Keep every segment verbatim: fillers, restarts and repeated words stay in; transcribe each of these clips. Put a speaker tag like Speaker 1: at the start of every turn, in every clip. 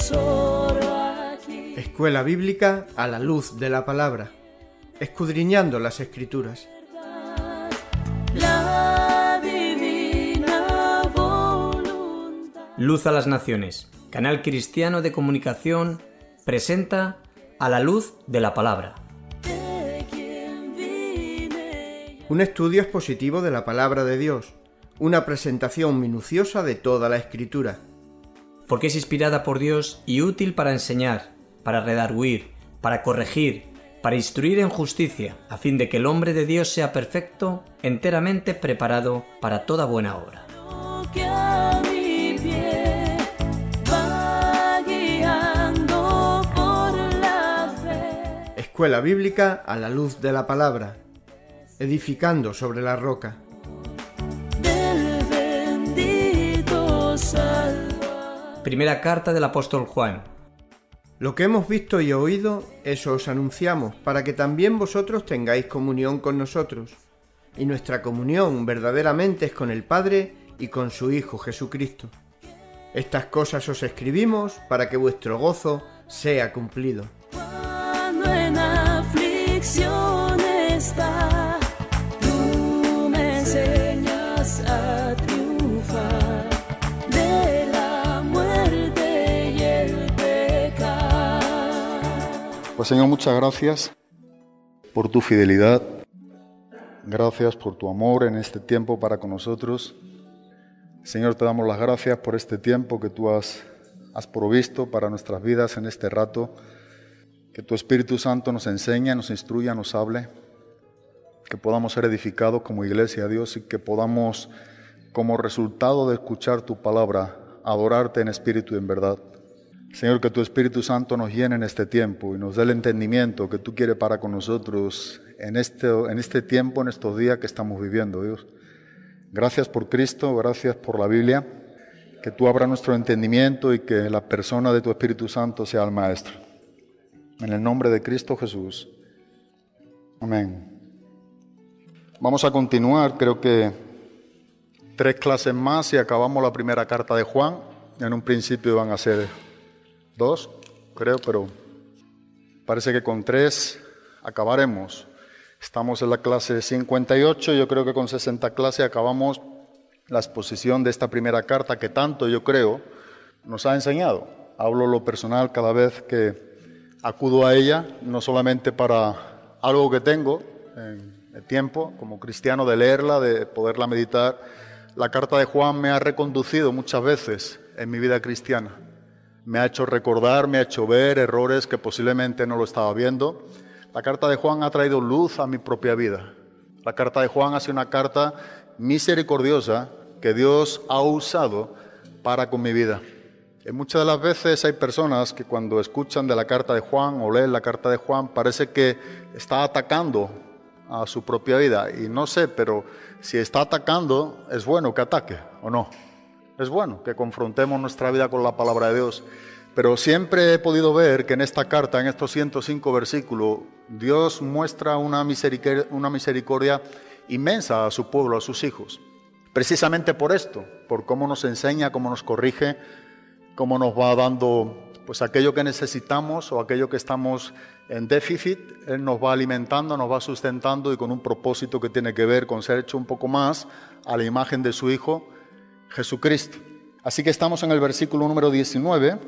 Speaker 1: Escuela Bíblica a la luz de la palabra, escudriñando las Escrituras.
Speaker 2: Luz a las Naciones, canal cristiano de comunicación, presenta A la luz de la palabra.
Speaker 1: Un estudio expositivo de la palabra de Dios, una presentación minuciosa de toda la Escritura.
Speaker 2: Porque es inspirada por Dios y útil para enseñar, para redarguir, para corregir, para instruir en justicia, a fin de que el hombre de Dios sea perfecto, enteramente preparado para toda buena obra.
Speaker 1: Escuela Bíblica a la luz de la palabra, edificando sobre la roca.
Speaker 2: Primera carta del apóstol Juan.
Speaker 1: Lo que hemos visto y oído, eso os anunciamos, para que también vosotros tengáis comunión con nosotros. Y nuestra comunión verdaderamente es con el Padre y con su Hijo Jesucristo. Estas cosas os escribimos para que vuestro gozo sea cumplido.
Speaker 3: Cuando en aflicción está, tú me enseñas a triunfar de la muerte y el pecado.
Speaker 4: Pues Señor, muchas gracias por tu fidelidad, gracias por tu amor en este tiempo para con nosotros. Señor, te damos las gracias por este tiempo que tú has, has provisto para nuestras vidas en este rato. Que tu Espíritu Santo nos enseñe, nos instruya, nos hable. Que podamos ser edificados como iglesia, Dios, y que podamos, como resultado de escuchar tu palabra, adorarte en espíritu y en verdad. Señor, que tu Espíritu Santo nos llene en este tiempo y nos dé el entendimiento que tú quieres para con nosotros en este, en este tiempo, en estos días que estamos viviendo, Dios. Gracias por Cristo, gracias por la Biblia, que tú abras nuestro entendimiento y que la persona de tu Espíritu Santo sea el Maestro. En el nombre de Cristo Jesús. Amén. Vamos a continuar, creo que tres clases más y acabamos la primera carta de Juan. En un principio iban a ser dos, creo, pero parece que con tres acabaremos. Estamos en la clase cincuenta y ocho, yo creo que con sesenta clases acabamos la exposición de esta primera carta que tanto, yo creo, nos ha enseñado. Hablo lo personal cada vez que acudo a ella, no solamente para algo que tengo en el tiempo, como cristiano, de leerla, de poderla meditar. La carta de Juan me ha reconducido muchas veces en mi vida cristiana. Me ha hecho recordar, me ha hecho ver errores que posiblemente no lo estaba viendo. La carta de Juan ha traído luz a mi propia vida. La carta de Juan ha sido una carta misericordiosa que Dios ha usado para con mi vida. Y muchas de las veces hay personas que cuando escuchan de la carta de Juan o leen la carta de Juan parece que está atacando a su propia vida. Y no sé, pero si está atacando, es bueno que ataque, ¿o no? Es bueno que confrontemos nuestra vida con la palabra de Dios. Pero siempre he podido ver que en esta carta, en estos ciento cinco versículos, Dios muestra una misericordia, una misericordia inmensa a su pueblo, a sus hijos. Precisamente por esto, por cómo nos enseña, cómo nos corrige, cómo nos va dando pues aquello que necesitamos o aquello que estamos en déficit. Él nos va alimentando, nos va sustentando y con un propósito que tiene que ver con ser hecho un poco más a la imagen de su Hijo, Jesucristo. Así que estamos en el versículo número diecinueve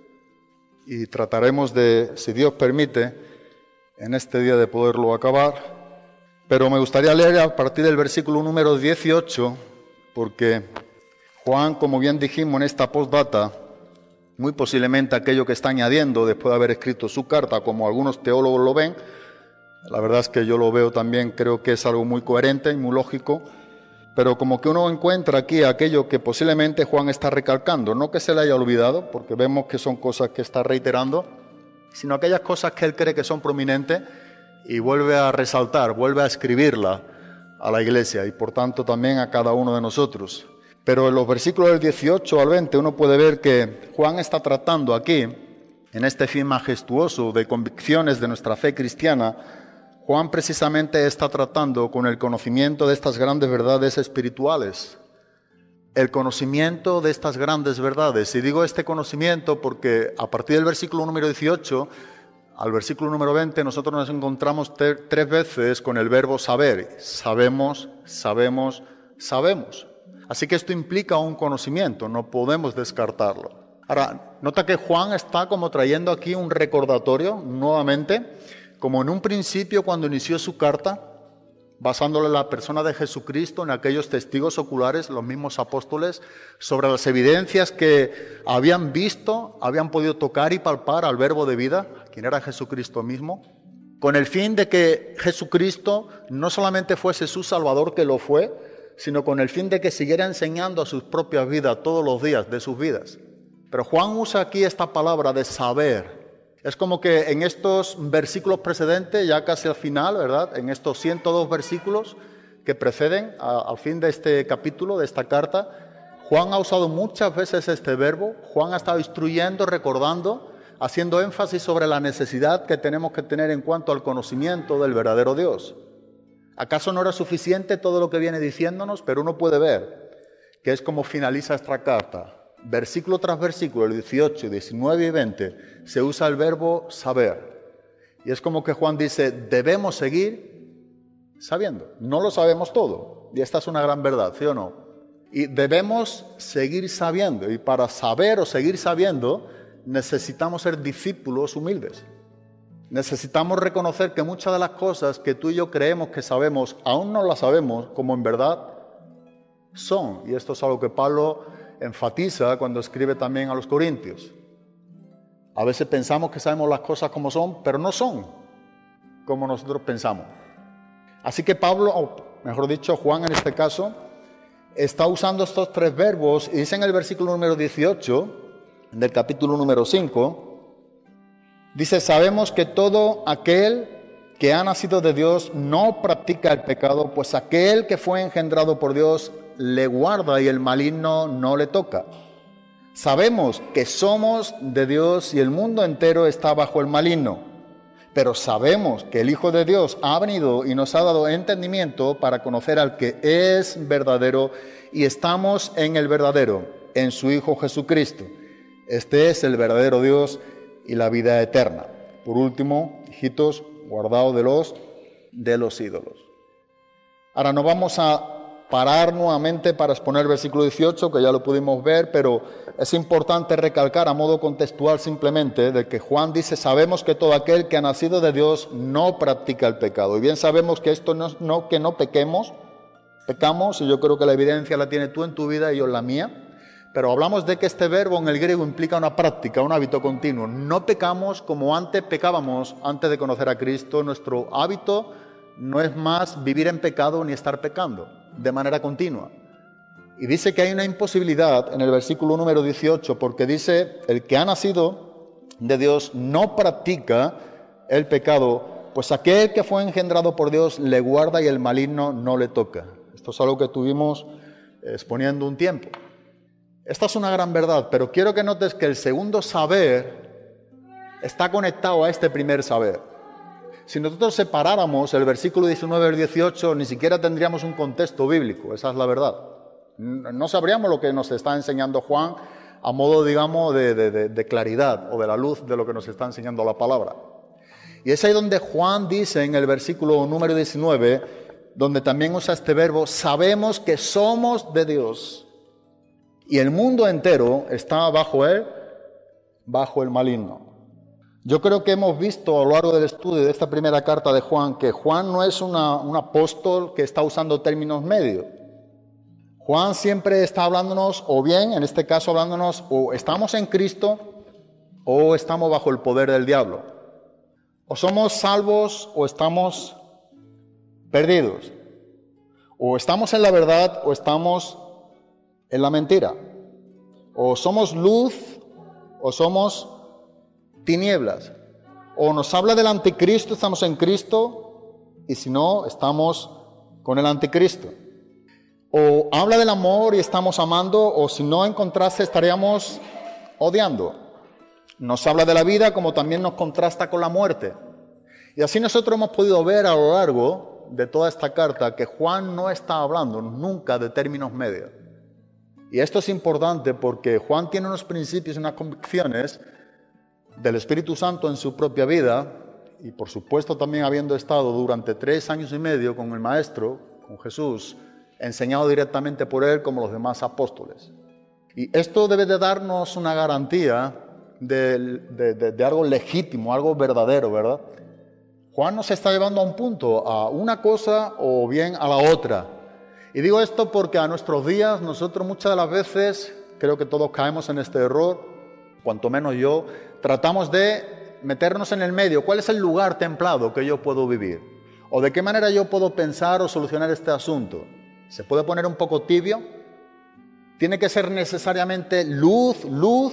Speaker 4: y trataremos de, si Dios permite, en este día de poderlo acabar. Pero me gustaría leer a partir del versículo número dieciocho, porque Juan, como bien dijimos en esta postdata, muy posiblemente aquello que está añadiendo después de haber escrito su carta, como algunos teólogos lo ven, la verdad es que yo lo veo también, creo que es algo muy coherente y muy lógico, pero como que uno encuentra aquí aquello que posiblemente Juan está recalcando, no que se le haya olvidado, porque vemos que son cosas que está reiterando, sino aquellas cosas que él cree que son prominentes y vuelve a resaltar, vuelve a escribirla a la iglesia y por tanto también a cada uno de nosotros. Pero en los versículos del dieciocho al veinte uno puede ver que Juan está tratando aquí, en este fin majestuoso de convicciones de nuestra fe cristiana, Juan precisamente está tratando con el conocimiento de estas grandes verdades espirituales. el conocimiento de estas grandes verdades. Y digo este conocimiento porque a partir del versículo número dieciocho al versículo número veinte nosotros nos encontramos te- tres veces con el verbo saber. Sabemos, sabemos, sabemos. Así que esto implica un conocimiento, no podemos descartarlo. Ahora, nota que Juan está como trayendo aquí un recordatorio nuevamente, como en un principio cuando inició su carta, basándole en la persona de Jesucristo, en aquellos testigos oculares, los mismos apóstoles, sobre las evidencias que habían visto, habían podido tocar y palpar al verbo de vida, quien era Jesucristo mismo, con el fin de que Jesucristo no solamente fuese su Salvador, que lo fue, sino con el fin de que siguiera enseñando a sus propias vidas todos los días de sus vidas. Pero Juan usa aquí esta palabra de saber. Es como que en estos versículos precedentes, ya casi al final, ¿verdad? En estos ciento dos versículos que preceden a, al fin de este capítulo, de esta carta, Juan ha usado muchas veces este verbo. Juan ha estado instruyendo, recordando, haciendo énfasis sobre la necesidad que tenemos que tener en cuanto al conocimiento del verdadero Dios. ¿Acaso no era suficiente todo lo que viene diciéndonos? Pero uno puede ver que es como finaliza esta carta. Versículo tras versículo, el dieciocho, diecinueve y veinte, se usa el verbo saber. Y es como que Juan dice, debemos seguir sabiendo. No lo sabemos todo. Y esta es una gran verdad, ¿sí o no? Y debemos seguir sabiendo. Y para saber o seguir sabiendo, necesitamos ser discípulos humildes. Necesitamos reconocer que muchas de las cosas que tú y yo creemos que sabemos, aún no las sabemos como en verdad son. Y esto es algo que Pablo enfatiza cuando escribe también a los Corintios. A veces pensamos que sabemos las cosas como son, pero no son como nosotros pensamos. Así que Pablo, o mejor dicho, Juan en este caso, está usando estos tres verbos y dice en el versículo número dieciocho del capítulo número cinco, dice, sabemos que todo aquel que ha nacido de Dios no practica el pecado, pues aquel que fue engendrado por Dios le guarda y el maligno no le toca. Sabemos que somos de Dios y el mundo entero está bajo el maligno, pero sabemos que el Hijo de Dios ha venido y nos ha dado entendimiento para conocer al que es verdadero y estamos en el verdadero, en su Hijo Jesucristo. Este es el verdadero Dios y la vida eterna. Por último, hijitos, guardaos de los, de los ídolos. Ahora nos vamos a parar nuevamente para exponer el versículo dieciocho, que ya lo pudimos ver, pero es importante recalcar a modo contextual simplemente de que Juan dice, sabemos que todo aquel que ha nacido de Dios no practica el pecado. Y bien sabemos que esto no es no, que no pequemos, pecamos, y yo creo que la evidencia la tienes tú en tu vida y yo en la mía, pero hablamos de que este verbo en el griego implica una práctica, un hábito continuo. No pecamos como antes pecábamos, antes de conocer a Cristo. Nuestro hábito no es más vivir en pecado ni estar pecando de manera continua. Y dice que hay una imposibilidad en el versículo número dieciocho, porque dice, el que ha nacido de Dios no practica el pecado, pues aquel que fue engendrado por Dios le guarda y el maligno no le toca. Esto es algo que estuvimos exponiendo un tiempo. Esta es una gran verdad, pero quiero que notes que el segundo saber está conectado a este primer saber. Si nosotros separáramos el versículo diecinueve del dieciocho, ni siquiera tendríamos un contexto bíblico, esa es la verdad. No sabríamos lo que nos está enseñando Juan a modo, digamos, de, de, de claridad o de la luz de lo que nos está enseñando la palabra. Y es ahí donde Juan dice en el versículo número diecinueve, donde también usa este verbo, sabemos que somos de Dios y el mundo entero está bajo él, bajo el maligno. Yo creo que hemos visto a lo largo del estudio de esta primera carta de Juan que Juan no es una, un apóstol que está usando términos medios. Juan siempre está hablándonos, o bien, en este caso hablándonos, o estamos en Cristo o estamos bajo el poder del diablo. O somos salvos o estamos perdidos. O estamos en la verdad o estamos en la mentira. O somos luz o somos tinieblas. O nos habla del anticristo, estamos en Cristo, y si no, estamos con el anticristo. O habla del amor y estamos amando, o si no, en contraste estaríamos odiando. Nos habla de la vida como también nos contrasta con la muerte. Y así nosotros hemos podido ver a lo largo de toda esta carta que Juan no está hablando nunca de términos medios. Y esto es importante porque Juan tiene unos principios y unas convicciones del Espíritu Santo en su propia vida, y por supuesto también habiendo estado durante tres años y medio con el Maestro, con Jesús, enseñado directamente por él como los demás apóstoles. Y esto debe de darnos una garantía de, de, de, de algo legítimo, algo verdadero, ¿verdad? Juan nos está llevando a un punto, a una cosa o bien a la otra. Y digo esto porque a nuestros días nosotros muchas de las veces, creo que todos caemos en este error, cuanto menos yo, tratamos de meternos en el medio. ¿Cuál es el lugar templado que yo puedo vivir? ¿O de qué manera yo puedo pensar o solucionar este asunto? ¿Se puede poner un poco tibio? ¿Tiene que ser necesariamente luz, luz?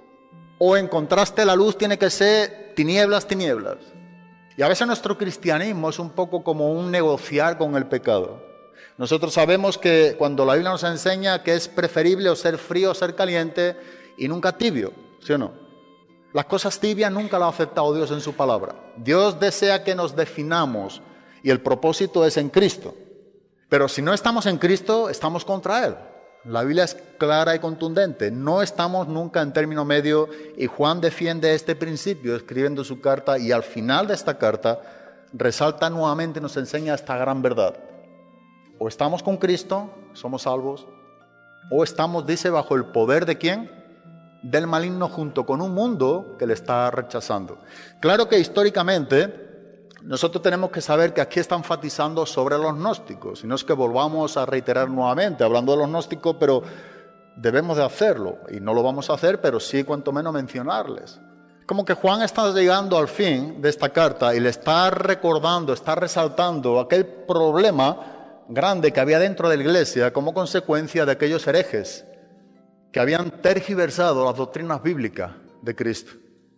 Speaker 4: ¿O en contraste la luz tiene que ser tinieblas, tinieblas? Y a veces nuestro cristianismo es un poco como un negociar con el pecado. Nosotros sabemos que cuando la Biblia nos enseña que es preferible o ser frío o ser caliente y nunca tibio, ¿sí o no? Las cosas tibias nunca las ha aceptado Dios en su palabra. Dios desea que nos definamos y el propósito es en Cristo. Pero si no estamos en Cristo, estamos contra Él. La Biblia es clara y contundente. No estamos nunca en término medio y Juan defiende este principio escribiendo su carta y al final de esta carta resalta nuevamente y nos enseña esta gran verdad. O estamos con Cristo, somos salvos, o estamos, dice, bajo el poder ¿de quién? Del maligno junto con un mundo que le está rechazando. Claro que históricamente nosotros tenemos que saber que aquí está enfatizando sobre los gnósticos, y no es que volvamos a reiterar nuevamente hablando de los gnósticos, pero debemos de hacerlo, y no lo vamos a hacer, pero sí cuanto menos mencionarles. Como que Juan está llegando al fin de esta carta y le está recordando, está resaltando aquel problema grande que había dentro de la iglesia como consecuencia de aquellos herejes que habían tergiversado las doctrinas bíblicas de Cristo.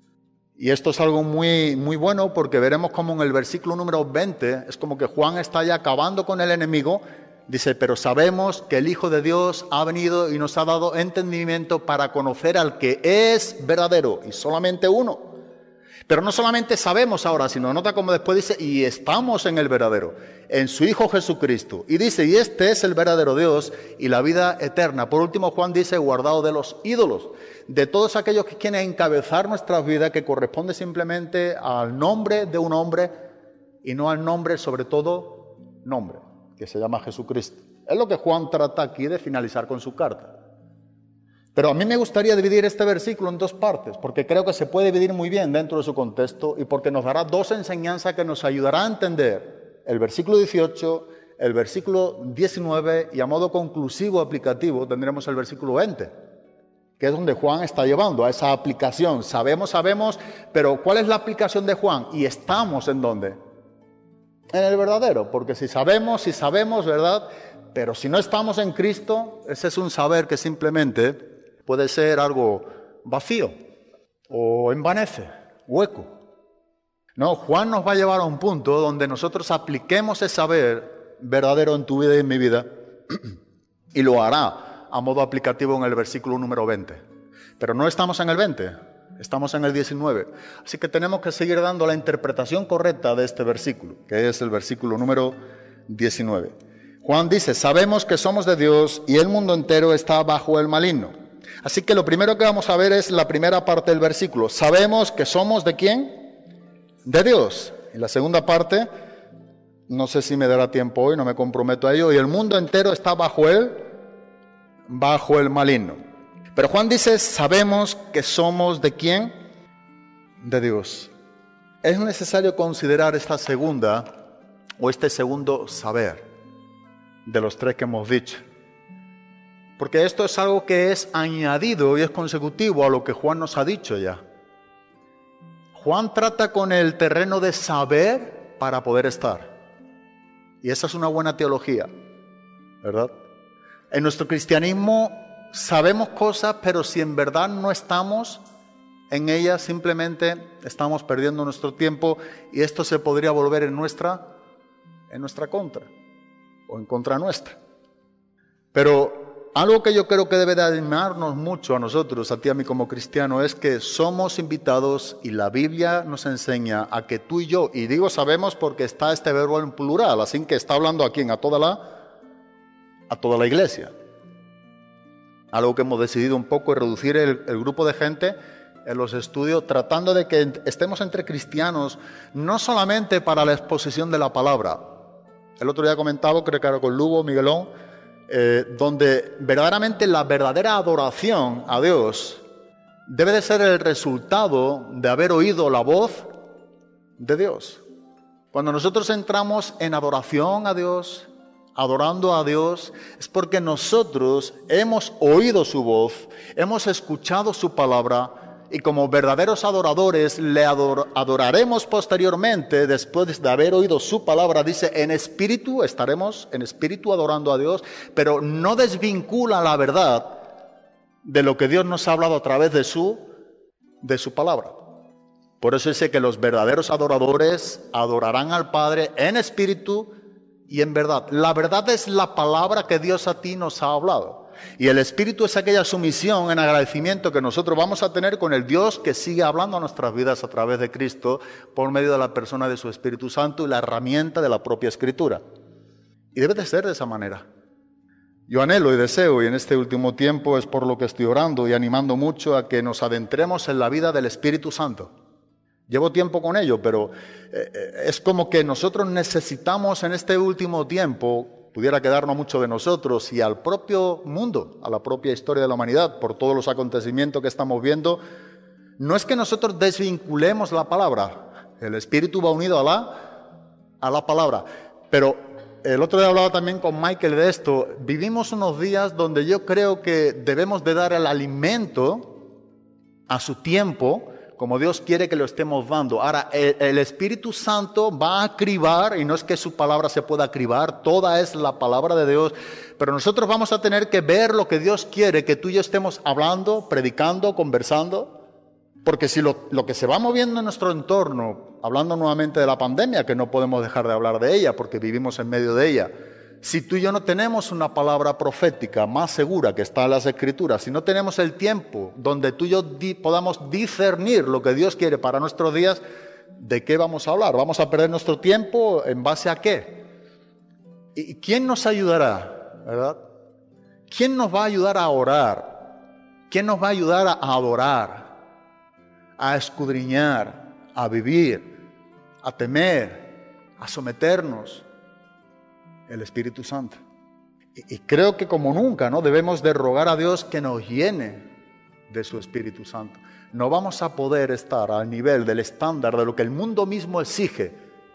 Speaker 4: Y esto es algo muy, muy bueno porque veremos como en el versículo número veinte es como que Juan está ya acabando con el enemigo. Dice, pero sabemos que el Hijo de Dios ha venido y nos ha dado entendimiento para conocer al que es verdadero y solamente uno. Pero no solamente sabemos ahora, sino nota como después dice, y estamos en el verdadero, en su Hijo Jesucristo. Y dice, y este es el verdadero Dios y la vida eterna. Por último, Juan dice, guardado de los ídolos, de todos aquellos que quieren encabezar nuestras vidas, que corresponde simplemente al nombre de un hombre y no al nombre, sobre todo, nombre, que se llama Jesucristo. Es lo que Juan trata aquí de finalizar con su carta. Pero a mí me gustaría dividir este versículo en dos partes, porque creo que se puede dividir muy bien dentro de su contexto y porque nos dará dos enseñanzas que nos ayudará a entender el versículo dieciocho, el versículo diecinueve y a modo conclusivo aplicativo tendremos el versículo veinte, que es donde Juan está llevando a esa aplicación. Sabemos, sabemos, pero ¿cuál es la aplicación de Juan? ¿Y estamos en dónde? En el verdadero, porque si sabemos, si sabemos, ¿verdad? Pero si no estamos en Cristo, ese es un saber que simplemente puede ser algo vacío o envanece, hueco. No, Juan nos va a llevar a un punto donde nosotros apliquemos ese saber verdadero en tu vida y en mi vida y lo hará a modo aplicativo en el versículo número veinte. Pero no estamos en el veinte, estamos en el diecinueve. Así que tenemos que seguir dando la interpretación correcta de este versículo, que es el versículo número diecinueve. Juan dice, sabemos que somos de Dios y el mundo entero está bajo el maligno. Así que lo primero que vamos a ver es la primera parte del versículo. Sabemos que somos ¿de quién? De Dios. Y la segunda parte, no sé si me dará tiempo hoy, no me comprometo a ello. Y el mundo entero está bajo él, bajo el maligno. Pero Juan dice, sabemos que somos ¿de quién? De Dios. Es necesario considerar esta segunda o este segundo saber de los tres que hemos dicho. Porque esto es algo que es añadido y es consecutivo a lo que Juan nos ha dicho ya. Juan trata con el terreno de saber para poder estar. Y esa es una buena teología, ¿verdad? En nuestro cristianismo sabemos cosas, pero si en verdad no estamos en ellas, simplemente estamos perdiendo nuestro tiempo y esto se podría volver en nuestra, en nuestra contra o en contra nuestra. Pero algo que yo creo que debe de animarnos mucho a nosotros, a ti y a mí como cristiano, es que somos invitados y la Biblia nos enseña a que tú y yo, y digo sabemos porque está este verbo en plural, así que está hablando a quién, a toda la, a toda la iglesia. Algo que hemos decidido un poco es reducir el, el grupo de gente en los estudios, tratando de que estemos entre cristianos, no solamente para la exposición de la palabra. El otro día comentaba, creo que era con Lugo, Miguelón, eh, donde verdaderamente la verdadera adoración a Dios debe de ser el resultado de haber oído la voz de Dios. Cuando nosotros entramos en adoración a Dios, adorando a Dios, es porque nosotros hemos oído su voz, hemos escuchado su palabra, y como verdaderos adoradores le ador- adoraremos posteriormente, después de haber oído su palabra. Dice, en espíritu, estaremos en espíritu adorando a Dios, pero no desvincula la verdad de lo que Dios nos ha hablado a través de su, de su palabra. Por eso dice que los verdaderos adoradores adorarán al Padre en espíritu y en verdad. La verdad es la palabra que Dios a ti nos ha hablado. Y el espíritu es aquella sumisión en agradecimiento que nosotros vamos a tener con el Dios que sigue hablando a nuestras vidas a través de Cristo por medio de la persona de su Espíritu Santo y la herramienta de la propia Escritura. Y debe de ser de esa manera. Yo anhelo y deseo, y en este último tiempo es por lo que estoy orando y animando mucho a que nos adentremos en la vida del Espíritu Santo. Llevo tiempo con ello, pero eh, es como que nosotros necesitamos en este último tiempo, pudiera quedarnos mucho de nosotros y al propio mundo, a la propia historia de la humanidad, por todos los acontecimientos que estamos viendo, no es que nosotros desvinculemos la palabra, el Espíritu va unido a la, a la palabra, pero el otro día hablaba también con Michael de esto, vivimos unos días donde yo creo que debemos de dar el alimento a su tiempo, como Dios quiere que lo estemos dando. Ahora, el, el Espíritu Santo va a cribar, y no es que su palabra se pueda cribar, toda es la palabra de Dios, pero nosotros vamos a tener que ver lo que Dios quiere, que tú y yo estemos hablando, predicando, conversando, porque si lo, lo que se va moviendo en nuestro entorno, hablando nuevamente de la pandemia, que no podemos dejar de hablar de ella, porque vivimos en medio de ella, si tú y yo no tenemos una palabra profética más segura que está en las Escrituras, si no tenemos el tiempo donde tú y yo di, podamos discernir lo que Dios quiere para nuestros días, ¿de qué vamos a hablar? ¿Vamos a perder nuestro tiempo en base a qué? ¿Y quién nos ayudará? ¿Verdad? ¿Quién nos va a ayudar a orar? ¿Quién nos va a ayudar a adorar? A escudriñar, a vivir, a temer, a someternos. El Espíritu Santo. Y, y creo que como nunca, ¿no? Debemos de rogar a Dios que nos llene de su Espíritu Santo. No vamos a poder estar al nivel del estándar de lo que el mundo mismo exige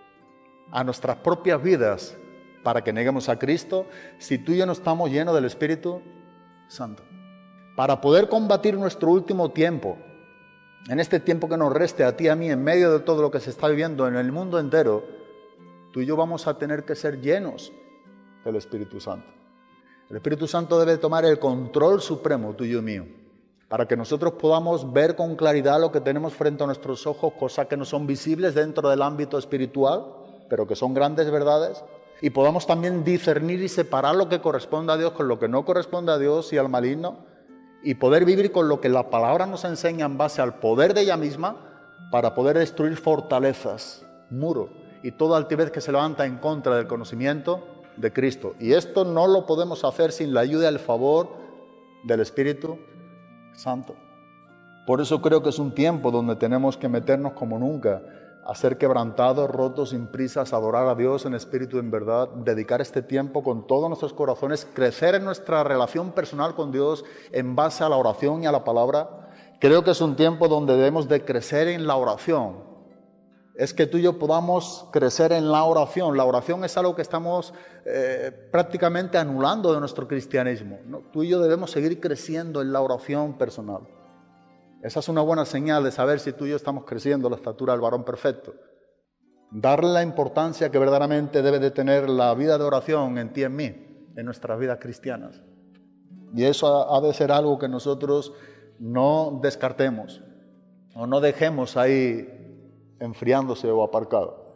Speaker 4: a nuestras propias vidas para que neguemos a Cristo si tú y yo no estamos llenos del Espíritu Santo. Para poder combatir nuestro último tiempo, en este tiempo que nos reste a ti y a mí, en medio de todo lo que se está viviendo en el mundo entero, tú y yo vamos a tener que ser llenos del Espíritu Santo. El Espíritu Santo debe tomar el control supremo, tuyo y mío, para que nosotros podamos ver con claridad lo que tenemos frente a nuestros ojos, cosas que no son visibles dentro del ámbito espiritual, pero que son grandes verdades, y podamos también discernir y separar lo que corresponde a Dios con lo que no corresponde a Dios y al maligno, y poder vivir con lo que la palabra nos enseña en base al poder de ella misma, para poder destruir fortalezas, muros, y toda altivez que se levanta en contra del conocimiento de Cristo. Y esto no lo podemos hacer sin la ayuda y el favor del Espíritu Santo. Por eso creo que es un tiempo donde tenemos que meternos como nunca, a ser quebrantados, rotos, sin prisas, adorar a Dios en espíritu y en verdad, dedicar este tiempo con todos nuestros corazones, crecer en nuestra relación personal con Dios en base a la oración y a la palabra. Creo que es un tiempo donde debemos de crecer en la oración. Es que tú y yo podamos crecer en la oración. La oración es algo que estamos eh, prácticamente anulando de nuestro cristianismo, ¿no? Tú y yo debemos seguir creciendo en la oración personal. Esa es una buena señal de saber si tú y yo estamos creciendo a la estatura del varón perfecto. Darle la importancia que verdaderamente debe de tener la vida de oración en ti y en mí, en nuestras vidas cristianas. Y eso ha de ser algo que nosotros no descartemos o no dejemos ahí enfriándose o aparcado.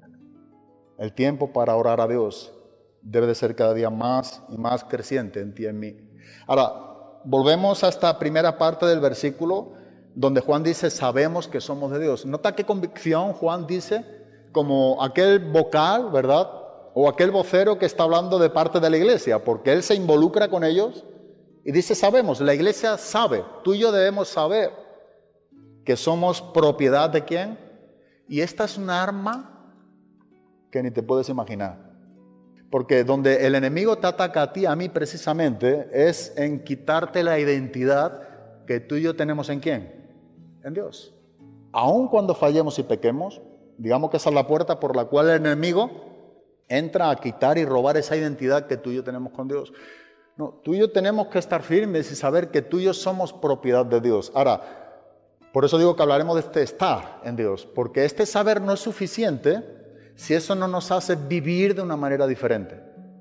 Speaker 4: El tiempo para orar a Dios debe de ser cada día más y más creciente en ti y en mí. Ahora, volvemos a esta primera parte del versículo donde Juan dice, sabemos que somos de Dios. Nota qué convicción Juan dice, como aquel vocal, ¿verdad? O aquel vocero que está hablando de parte de la iglesia, porque él se involucra con ellos Y dice sabemos, la iglesia sabe, tú y yo debemos saber que somos propiedad de ¿quién? Y esta es un arma que ni te puedes imaginar. Porque donde el enemigo te ataca a ti, a mí precisamente, es en quitarte la identidad que tú y yo tenemos en ¿quién? En Dios. Aun cuando fallemos y pequemos, digamos que esa es la puerta por la cual el enemigo entra a quitar y robar esa identidad que tú y yo tenemos con Dios. No, tú y yo tenemos que estar firmes y saber que tú y yo somos propiedad de Dios. Ahora, por eso digo que hablaremos de este estar en Dios, porque este saber no es suficiente si eso no nos hace vivir de una manera diferente.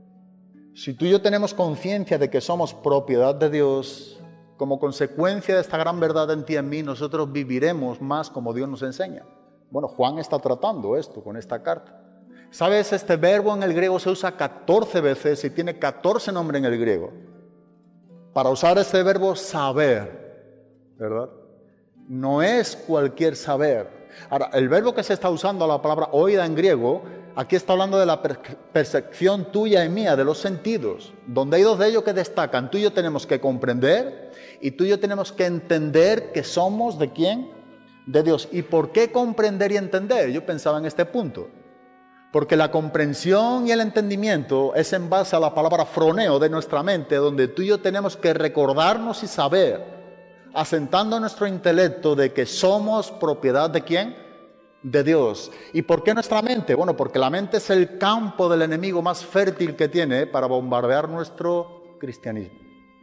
Speaker 4: Si tú y yo tenemos conciencia de que somos propiedad de Dios, como consecuencia de esta gran verdad en ti y en mí, nosotros viviremos más como Dios nos enseña. Bueno, Juan está tratando esto con esta carta. ¿Sabes? Este verbo en el griego se usa catorce veces y tiene catorce nombres en el griego. Para usar este verbo saber, ¿verdad? No es cualquier saber. Ahora, el verbo que se está usando, la palabra oída en griego, aquí está hablando de la per- percepción tuya y mía, de los sentidos, donde hay dos de ellos que destacan. Tú y yo tenemos que comprender y tú y yo tenemos que entender que somos ¿de quién? De Dios. ¿Y por qué comprender y entender? Yo pensaba en este punto. Porque la comprensión y el entendimiento es en base a la palabra froneo de nuestra mente, donde tú y yo tenemos que recordarnos y saber, asentando nuestro intelecto de que somos propiedad ¿de quién? De Dios. ¿Y por qué nuestra mente? Bueno, porque la mente es el campo del enemigo más fértil que tiene para bombardear nuestro cristianismo.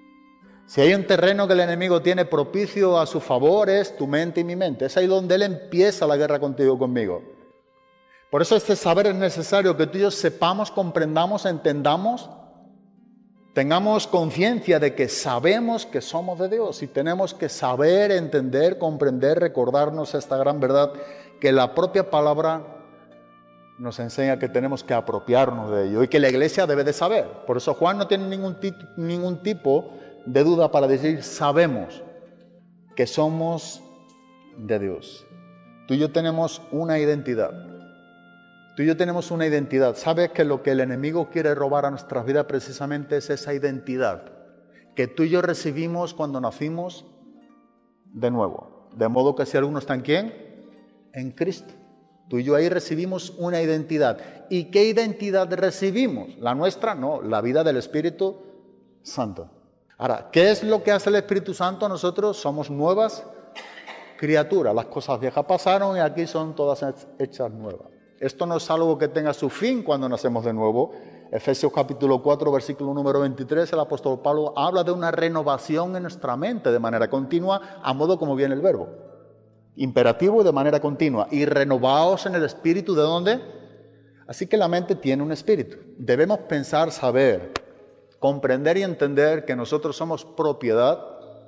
Speaker 4: Si hay un terreno que el enemigo tiene propicio a su favor, es tu mente y mi mente. Es ahí donde él empieza la guerra contigo y conmigo. Por eso este saber es necesario que tú y yo sepamos, comprendamos, entendamos, tengamos conciencia de que sabemos que somos de Dios y tenemos que saber, entender, comprender, recordarnos esta gran verdad que la propia palabra nos enseña que tenemos que apropiarnos de ello y que la iglesia debe de saber. Por eso Juan no tiene ningún, tit- ningún tipo de duda para decir sabemos que somos de Dios. Tú y yo tenemos una identidad. Tú y yo tenemos una identidad. ¿Sabes que lo que el enemigo quiere robar a nuestras vidas precisamente es esa identidad que tú y yo recibimos cuando nacimos de nuevo? De modo que si alguno está en ¿quién? En Cristo. Tú y yo ahí recibimos una identidad. ¿Y qué identidad recibimos? La nuestra, no, la vida del Espíritu Santo. Ahora, ¿qué es lo que hace el Espíritu Santo? Nosotros somos nuevas criaturas. Las cosas viejas pasaron y aquí son todas hechas nuevas. Esto no es algo que tenga su fin cuando nacemos de nuevo. Efesios capítulo cuatro, versículo número veintitrés, el apóstol Pablo habla de una renovación en nuestra mente de manera continua, a modo como viene el verbo. Imperativo y de manera continua. Y renovaos en el espíritu, ¿de dónde? Así que la mente tiene un espíritu. Debemos pensar, saber, comprender y entender que nosotros somos propiedad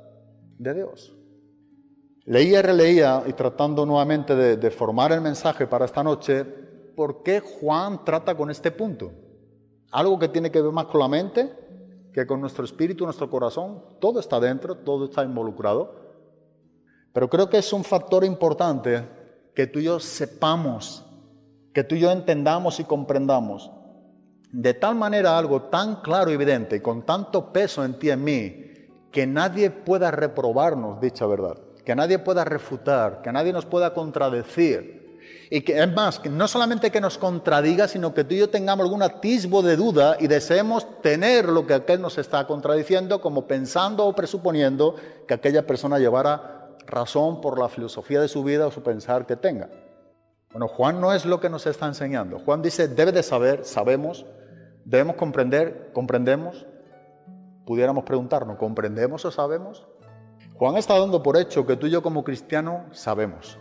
Speaker 4: de Dios. Leía y releía, y tratando nuevamente de, de formar el mensaje para esta noche, ¿por qué Juan trata con este punto? Algo que tiene que ver más con la mente que con nuestro espíritu, nuestro corazón. Todo está dentro, todo está involucrado. Pero creo que es un factor importante que tú y yo sepamos, que tú y yo entendamos y comprendamos. De tal manera algo tan claro y evidente y con tanto peso en ti y en mí, que nadie pueda reprobarnos dicha verdad. Que nadie pueda refutar, que nadie nos pueda contradecir. Y que es más, que no solamente que nos contradiga, sino que tú y yo tengamos algún atisbo de duda y deseemos tener lo que aquel nos está contradiciendo, como pensando o presuponiendo que aquella persona llevara razón por la filosofía de su vida o su pensar que tenga. Bueno, Juan no es lo que nos está enseñando. Juan dice, debe de saber, sabemos, debemos comprender, comprendemos. Pudiéramos preguntarnos, ¿comprendemos o sabemos? Juan está dando por hecho que tú y yo como cristianos sabemos.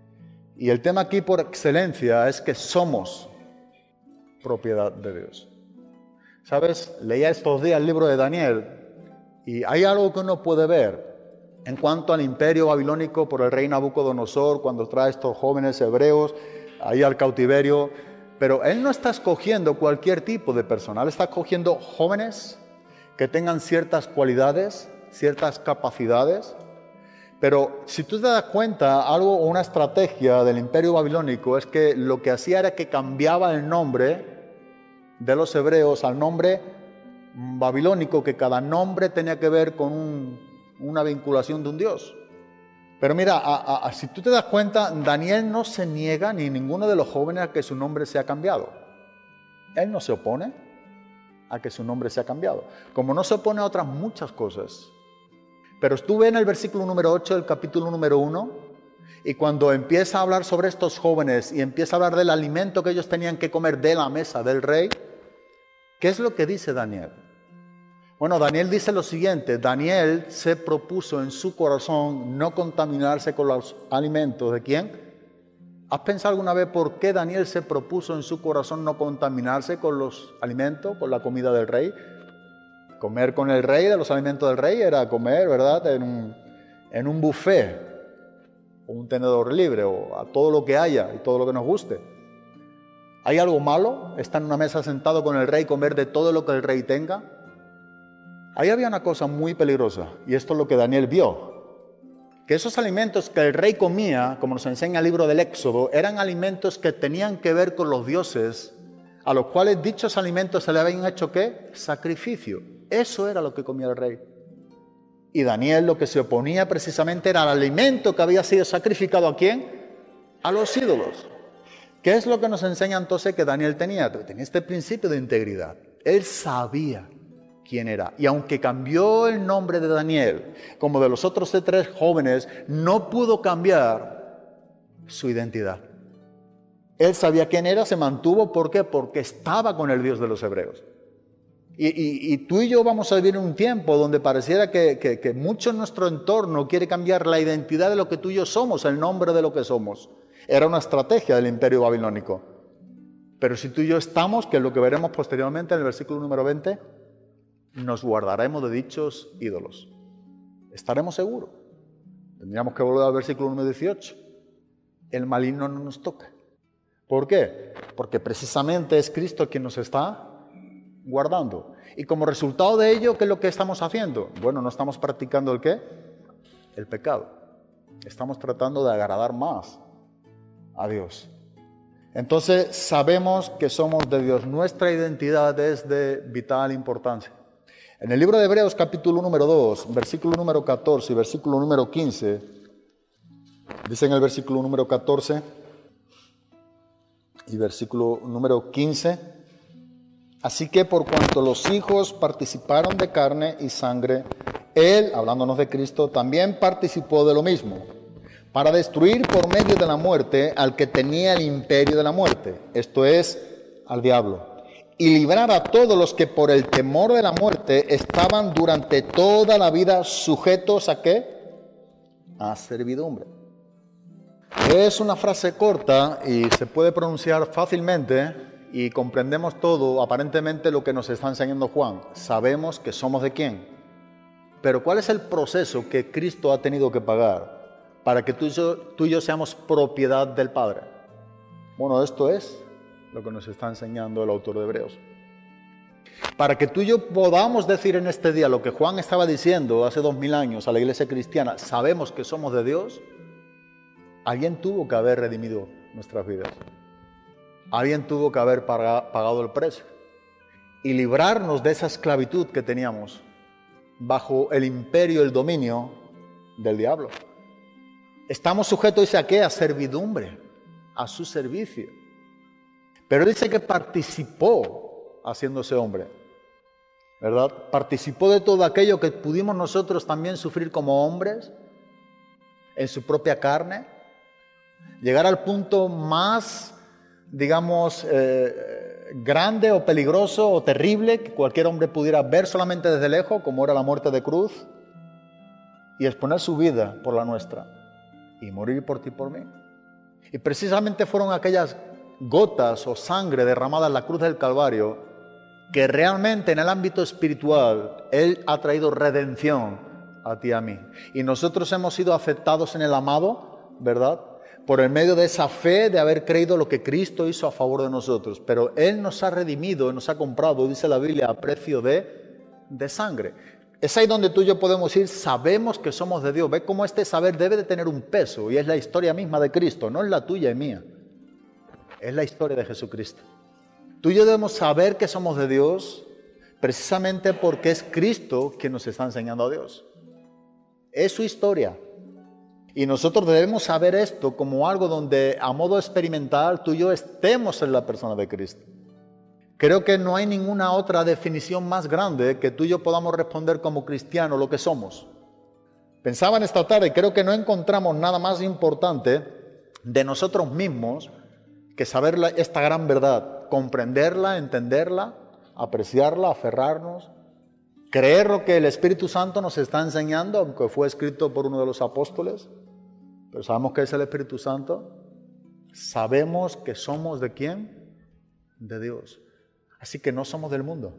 Speaker 4: Y el tema aquí por excelencia es que somos propiedad de Dios. ¿Sabes? Leía estos días el libro de Daniel y hay algo que uno puede ver en cuanto al imperio babilónico por el rey Nabucodonosor cuando trae a estos jóvenes hebreos ahí al cautiverio. Pero él no está escogiendo cualquier tipo de personal, está escogiendo jóvenes que tengan ciertas cualidades, ciertas capacidades, pero si tú te das cuenta, algo o una estrategia del imperio babilónico es que lo que hacía era que cambiaba el nombre de los hebreos al nombre babilónico que cada nombre tenía que ver con un, una vinculación de un dios. Pero mira, a, a, si tú te das cuenta, Daniel no se niega, ni ninguno de los jóvenes, a que su nombre sea cambiado. Él no se opone a que su nombre sea cambiado, como no se opone a otras muchas cosas. Pero estuve en el versículo número ocho del capítulo número uno, y cuando empieza a hablar sobre estos jóvenes y empieza a hablar del alimento que ellos tenían que comer de la mesa del rey, ¿qué es lo que dice Daniel? Bueno, Daniel dice lo siguiente: Daniel se propuso en su corazón no contaminarse con los alimentos. ¿De quién? ¿Has pensado alguna vez por qué Daniel se propuso en su corazón no contaminarse con los alimentos, con la comida del rey? Comer con el rey, de los alimentos del rey, era comer, ¿verdad?, en un, en un buffet, o un tenedor libre, o a todo lo que haya y todo lo que nos guste. ¿Hay algo malo estar en una mesa sentado con el rey, comer de todo lo que el rey tenga? Ahí había una cosa muy peligrosa, y esto es lo que Daniel vio, que esos alimentos que el rey comía, como nos enseña el libro del Éxodo, eran alimentos que tenían que ver con los dioses, a los cuales dichos alimentos se le habían hecho, ¿qué? Sacrificio. Eso era lo que comía el rey. Y Daniel lo que se oponía precisamente era al alimento que había sido sacrificado, ¿a quién? A los ídolos. ¿Qué es lo que nos enseña entonces que Daniel tenía? Tenía este principio de integridad. Él sabía quién era. Y aunque cambió el nombre de Daniel, como de los otros tres jóvenes, no pudo cambiar su identidad. Él sabía quién era, se mantuvo. ¿Por qué? Porque estaba con el Dios de los hebreos. Y, y, y tú y yo vamos a vivir en un tiempo donde pareciera que, que, que mucho en nuestro entorno quiere cambiar la identidad de lo que tú y yo somos, el nombre de lo que somos. Era una estrategia del imperio babilónico. Pero si tú y yo estamos, que es lo que veremos posteriormente en el versículo número veinte, nos guardaremos de dichos ídolos. Estaremos seguros. Tendríamos que volver al versículo número dieciocho. El maligno no nos toca. ¿Por qué? Porque precisamente es Cristo quien nos está guardando. Y como resultado de ello, ¿qué es lo que estamos haciendo? Bueno, no estamos practicando el ¿qué? El pecado. Estamos tratando de agradar más a Dios. Entonces sabemos que somos de Dios. Nuestra identidad es de vital importancia. En el libro de Hebreos capítulo número dos, versículo número catorce y versículo número quince, dice en el versículo número catorce y versículo número quince: así que por cuanto los hijos participaron de carne y sangre, Él, hablándonos de Cristo, también participó de lo mismo, para destruir por medio de la muerte al que tenía el imperio de la muerte, esto es, al diablo, y librar a todos los que por el temor de la muerte estaban durante toda la vida sujetos ¿a qué? A servidumbre. Es una frase corta y se puede pronunciar fácilmente y comprendemos todo, aparentemente, lo que nos está enseñando Juan. Sabemos que somos de quién. Pero ¿cuál es el proceso que Cristo ha tenido que pagar para que tú y yo, tú y yo seamos propiedad del Padre? Bueno, esto es lo que nos está enseñando el autor de Hebreos. Para que tú y yo podamos decir en este día lo que Juan estaba diciendo hace dos mil años a la iglesia cristiana, sabemos que somos de Dios, alguien tuvo que haber redimido nuestras vidas. Alguien tuvo que haber pagado el precio y librarnos de esa esclavitud que teníamos bajo el imperio, el dominio del diablo. Estamos sujetos, dice, ¿a qué? A servidumbre, a su servicio. Pero dice que participó haciéndose hombre, ¿verdad? Participó de todo aquello que pudimos nosotros también sufrir como hombres, en su propia carne, llegar al punto más, digamos, eh, grande o peligroso o terrible que cualquier hombre pudiera ver solamente desde lejos, como era la muerte de cruz, y exponer su vida por la nuestra, y morir por ti y por mí. Y precisamente fueron aquellas gotas o sangre derramada en la cruz del Calvario que realmente en el ámbito espiritual Él ha traído redención a ti y a mí. Y nosotros hemos sido aceptados en el amado, ¿verdad? Por el medio de esa fe de haber creído lo que Cristo hizo a favor de nosotros. Pero Él nos ha redimido, nos ha comprado, dice la Biblia, a precio de, de sangre. Es ahí donde tú y yo podemos ir, sabemos que somos de Dios. Ve cómo este saber debe de tener un peso, y es la historia misma de Cristo, no es la tuya y mía. Es la historia de Jesucristo. Tú y yo debemos saber que somos de Dios, precisamente porque es Cristo quien nos está enseñando a Dios. Es su historia. Y nosotros debemos saber esto como algo donde a modo experimental tú y yo estemos en la persona de Cristo. Creo que no hay ninguna otra definición más grande que tú y yo podamos responder como cristianos lo que somos. Pensaba en esta tarde y creo que no encontramos nada más importante de nosotros mismos que saber esta gran verdad, comprenderla, entenderla, apreciarla, aferrarnos, creer lo que el Espíritu Santo nos está enseñando, aunque fue escrito por uno de los apóstoles, pero sabemos que es el Espíritu Santo. Sabemos que somos ¿de quién? De Dios. Así que no somos del mundo.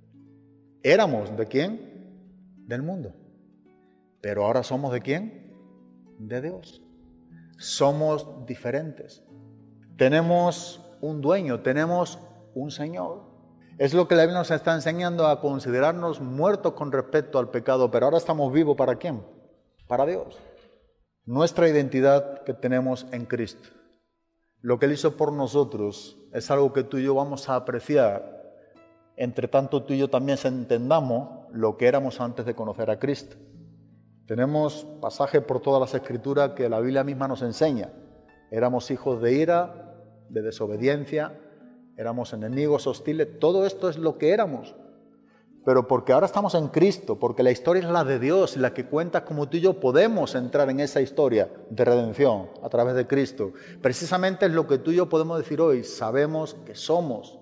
Speaker 4: Éramos ¿de quién? Del mundo. Pero ahora somos ¿de quién? De Dios. Somos diferentes. Tenemos un dueño, tenemos un Señor. Es lo que la Biblia nos está enseñando, a considerarnos muertos con respecto al pecado, pero ahora estamos vivos ¿para quién? Para Dios. Nuestra identidad que tenemos en Cristo. Lo que Él hizo por nosotros es algo que tú y yo vamos a apreciar, entre tanto tú y yo también entendamos lo que éramos antes de conocer a Cristo. Tenemos pasajes por todas las Escrituras que la Biblia misma nos enseña. Éramos hijos de ira, de desobediencia, éramos enemigos hostiles, todo esto es lo que éramos. Pero porque ahora estamos en Cristo, porque la historia es la de Dios, la que cuenta como tú y yo podemos entrar en esa historia de redención a través de Cristo. Precisamente es lo que tú y yo podemos decir hoy, sabemos que somos,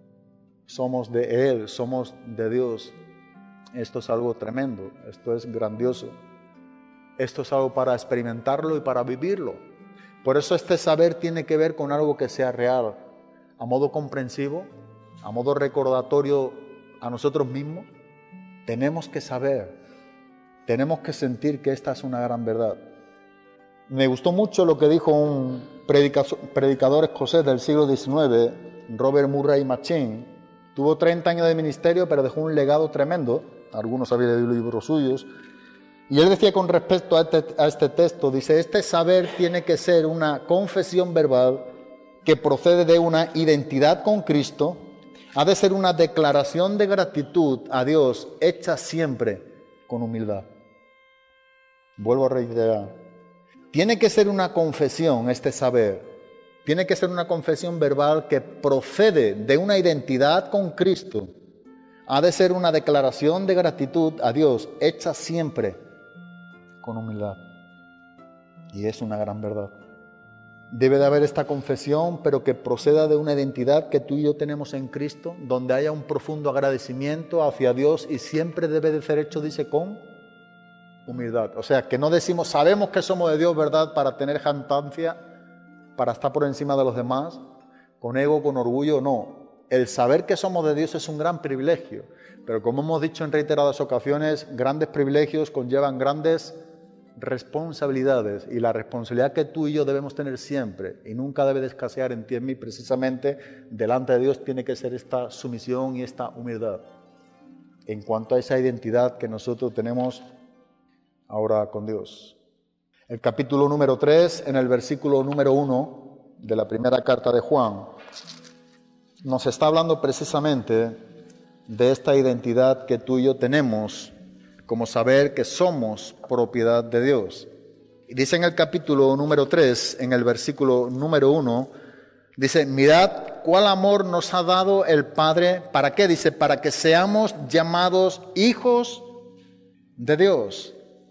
Speaker 4: somos de Él, somos de Dios. Esto es algo tremendo, esto es grandioso. Esto es algo para experimentarlo y para vivirlo. Por eso este saber tiene que ver con algo que sea real, a modo comprensivo, a modo recordatorio a nosotros mismos. Tenemos que saber, tenemos que sentir que esta es una gran verdad. Me gustó mucho lo que dijo un predicador escocés del siglo diecinueve, Robert Murray Machen. Tuvo treinta años de ministerio, pero dejó un legado tremendo. Algunos habían leído libros suyos. Y él decía con respecto a este, a este texto, dice, este saber tiene que ser una confesión verbal que procede de una identidad con Cristo, ha de ser una declaración de gratitud a Dios hecha siempre con humildad. Vuelvo a reiterar, tiene que ser una confesión este saber, tiene que ser una confesión verbal que procede de una identidad con Cristo, ha de ser una declaración de gratitud a Dios hecha siempre con humildad. Y es una gran verdad. Debe de haber esta confesión, pero que proceda de una identidad que tú y yo tenemos en Cristo, donde haya un profundo agradecimiento hacia Dios y siempre debe de ser hecho, dice, con humildad. O sea, que no decimos, sabemos que somos de Dios, ¿verdad?, para tener jactancia, para estar por encima de los demás, con ego, con orgullo, no. El saber que somos de Dios es un gran privilegio, pero como hemos dicho en reiteradas ocasiones, grandes privilegios conllevan grandes responsabilidades, y la responsabilidad que tú y yo debemos tener siempre y nunca debe de escasear en ti y en mí, precisamente delante de Dios, tiene que ser esta sumisión y esta humildad en cuanto a esa identidad que nosotros tenemos ahora con Dios. El capítulo número tres, en el versículo número uno de la primera carta de Juan, nos está hablando precisamente de esta identidad que tú y yo tenemos, como saber que somos propiedad de Dios. Y dice en el capítulo número tres, en el versículo número uno, dice, mirad cuál amor nos ha dado el Padre, ¿para qué? Dice, para que seamos llamados hijos de Dios.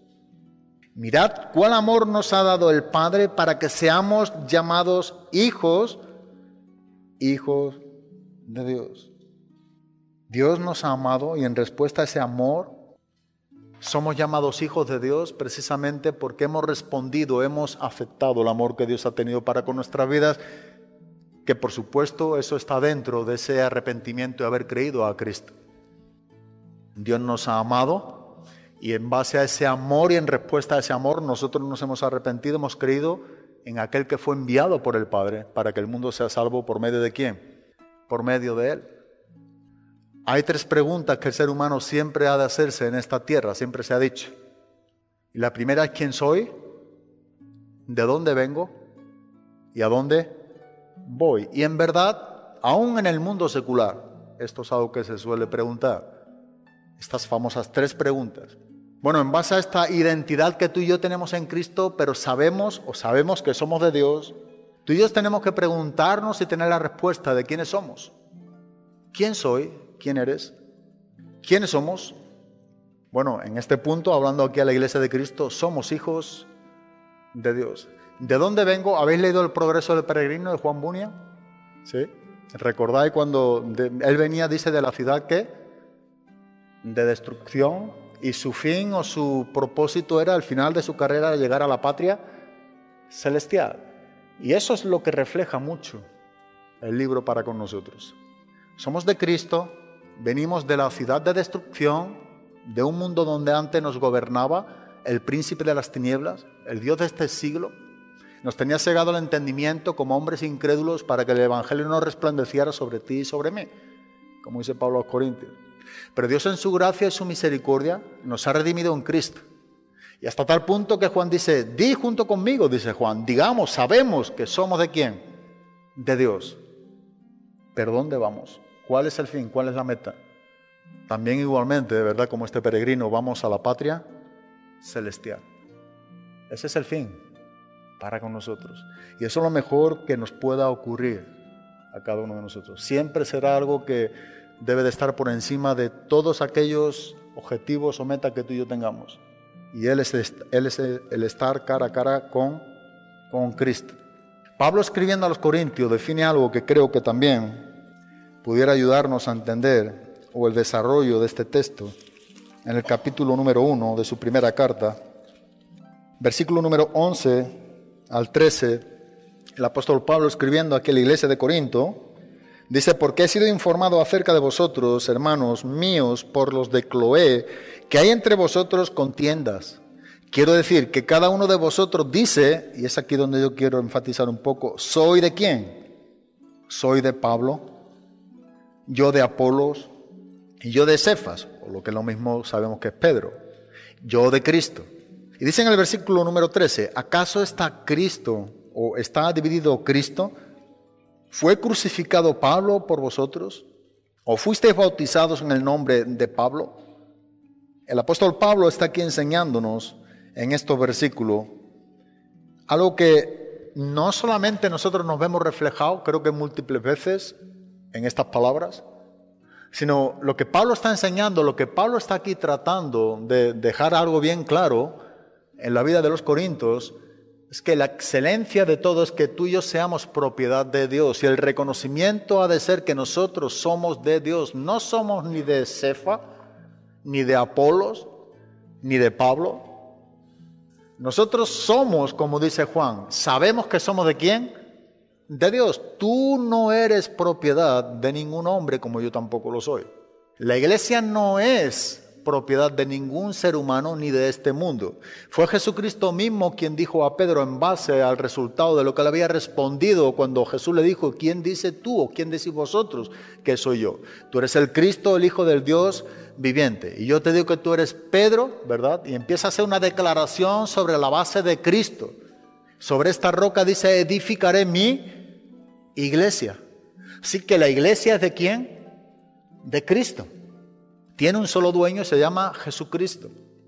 Speaker 4: Mirad cuál amor nos ha dado el Padre para que seamos llamados hijos, hijos de Dios. Dios nos ha amado y en respuesta a ese amor somos llamados hijos de Dios precisamente porque hemos respondido, hemos aceptado el amor que Dios ha tenido para con nuestras vidas, que por supuesto eso está dentro de ese arrepentimiento de haber creído a Cristo. Dios nos ha amado y en base a ese amor y en respuesta a ese amor nosotros nos hemos arrepentido, hemos creído en aquel que fue enviado por el Padre para que el mundo sea salvo por medio de ¿quién? Por medio de Él. Hay tres preguntas que el ser humano siempre ha de hacerse en esta tierra, siempre se ha dicho. Y la primera es ¿quién soy? ¿De dónde vengo? ¿Y a dónde voy? Y en verdad, aún en el mundo secular, esto es algo que se suele preguntar. Estas famosas tres preguntas. Bueno, en base a esta identidad que tú y yo tenemos en Cristo, pero sabemos o sabemos que somos de Dios, tú y yo tenemos que preguntarnos y tener la respuesta de quiénes somos. ¿Quién soy? ¿Quién eres? ¿Quiénes somos? Bueno, en este punto, hablando aquí a la Iglesia de Cristo, somos hijos de Dios. ¿De dónde vengo? ¿Habéis leído El progreso del peregrino de Juan Bunyan? ¿Sí? ¿Recordáis cuando de, él venía, dice, de la ciudad ¿qué? De destrucción, y su fin o su propósito era, al final de su carrera, llegar a la patria celestial? Y eso es lo que refleja mucho el libro para con nosotros. Somos de Cristo, venimos de la ciudad de destrucción, de un mundo donde antes nos gobernaba el príncipe de las tinieblas, el Dios de este siglo. Nos tenía cegado el entendimiento como hombres incrédulos para que el Evangelio no resplandeciera sobre ti y sobre mí, como dice Pablo a los Corintios. Pero Dios en su gracia y su misericordia nos ha redimido en Cristo. Y hasta tal punto que Juan dice, di junto conmigo, dice Juan, digamos, sabemos que somos ¿de quién? De Dios. ¿Pero dónde vamos? ¿Cuál es el fin? ¿Cuál es la meta? También igualmente, de verdad, como este peregrino, vamos a la patria celestial. Ese es el fin para con nosotros. Y eso es lo mejor que nos pueda ocurrir a cada uno de nosotros. Siempre será algo que debe de estar por encima de todos aquellos objetivos o metas que tú y yo tengamos. Y Él es, él es el estar cara a cara con, con Cristo. Pablo, escribiendo a los Corintios, define algo que creo que también pudiera ayudarnos a entender o el desarrollo de este texto en el capítulo número uno de su primera carta, versículo número once al trece, el apóstol Pablo, escribiendo aquí a la iglesia de Corinto, dice: porque he sido informado acerca de vosotros, hermanos míos, por los de Cloé, que hay entre vosotros contiendas. Quiero decir que cada uno de vosotros dice, y es aquí donde yo quiero enfatizar un poco, ¿soy de quién? Soy de Pablo, yo de Apolos, y yo de Cefas, o lo que es lo mismo sabemos que es Pedro, yo de Cristo. Y dice en el versículo número trece, ¿acaso está Cristo, o está dividido Cristo? ¿Fue crucificado Pablo por vosotros? ¿O fuisteis bautizados en el nombre de Pablo? El apóstol Pablo está aquí enseñándonos en estos versículos algo que no solamente nosotros nos vemos reflejado, creo que múltiples veces en estas palabras, sino lo que Pablo está enseñando, lo que Pablo está aquí tratando de dejar algo bien claro en la vida de los corintios, es que la excelencia de todo es que tú y yo seamos propiedad de Dios, y el reconocimiento ha de ser que nosotros somos de Dios. No somos ni de Cefa, ni de Apolos, ni de Pablo. Nosotros somos, como dice Juan, ¿sabemos que somos de quién? De Dios. Tú no eres propiedad de ningún hombre, como yo tampoco lo soy. La iglesia no es propiedad de ningún ser humano ni de este mundo. Fue Jesucristo mismo quien dijo a Pedro, en base al resultado de lo que le había respondido cuando Jesús le dijo: ¿quién dice tú o quién decís vosotros que soy yo? Tú eres el Cristo, el Hijo del Dios viviente. Y yo te digo que tú eres Pedro, ¿verdad? Y empieza a hacer una declaración sobre la base de Cristo. Sobre esta roca dice: edificaré mi iglesia. Así que la iglesia es ¿de quién? De Cristo. Tiene un solo dueño, se llama Jesucristo.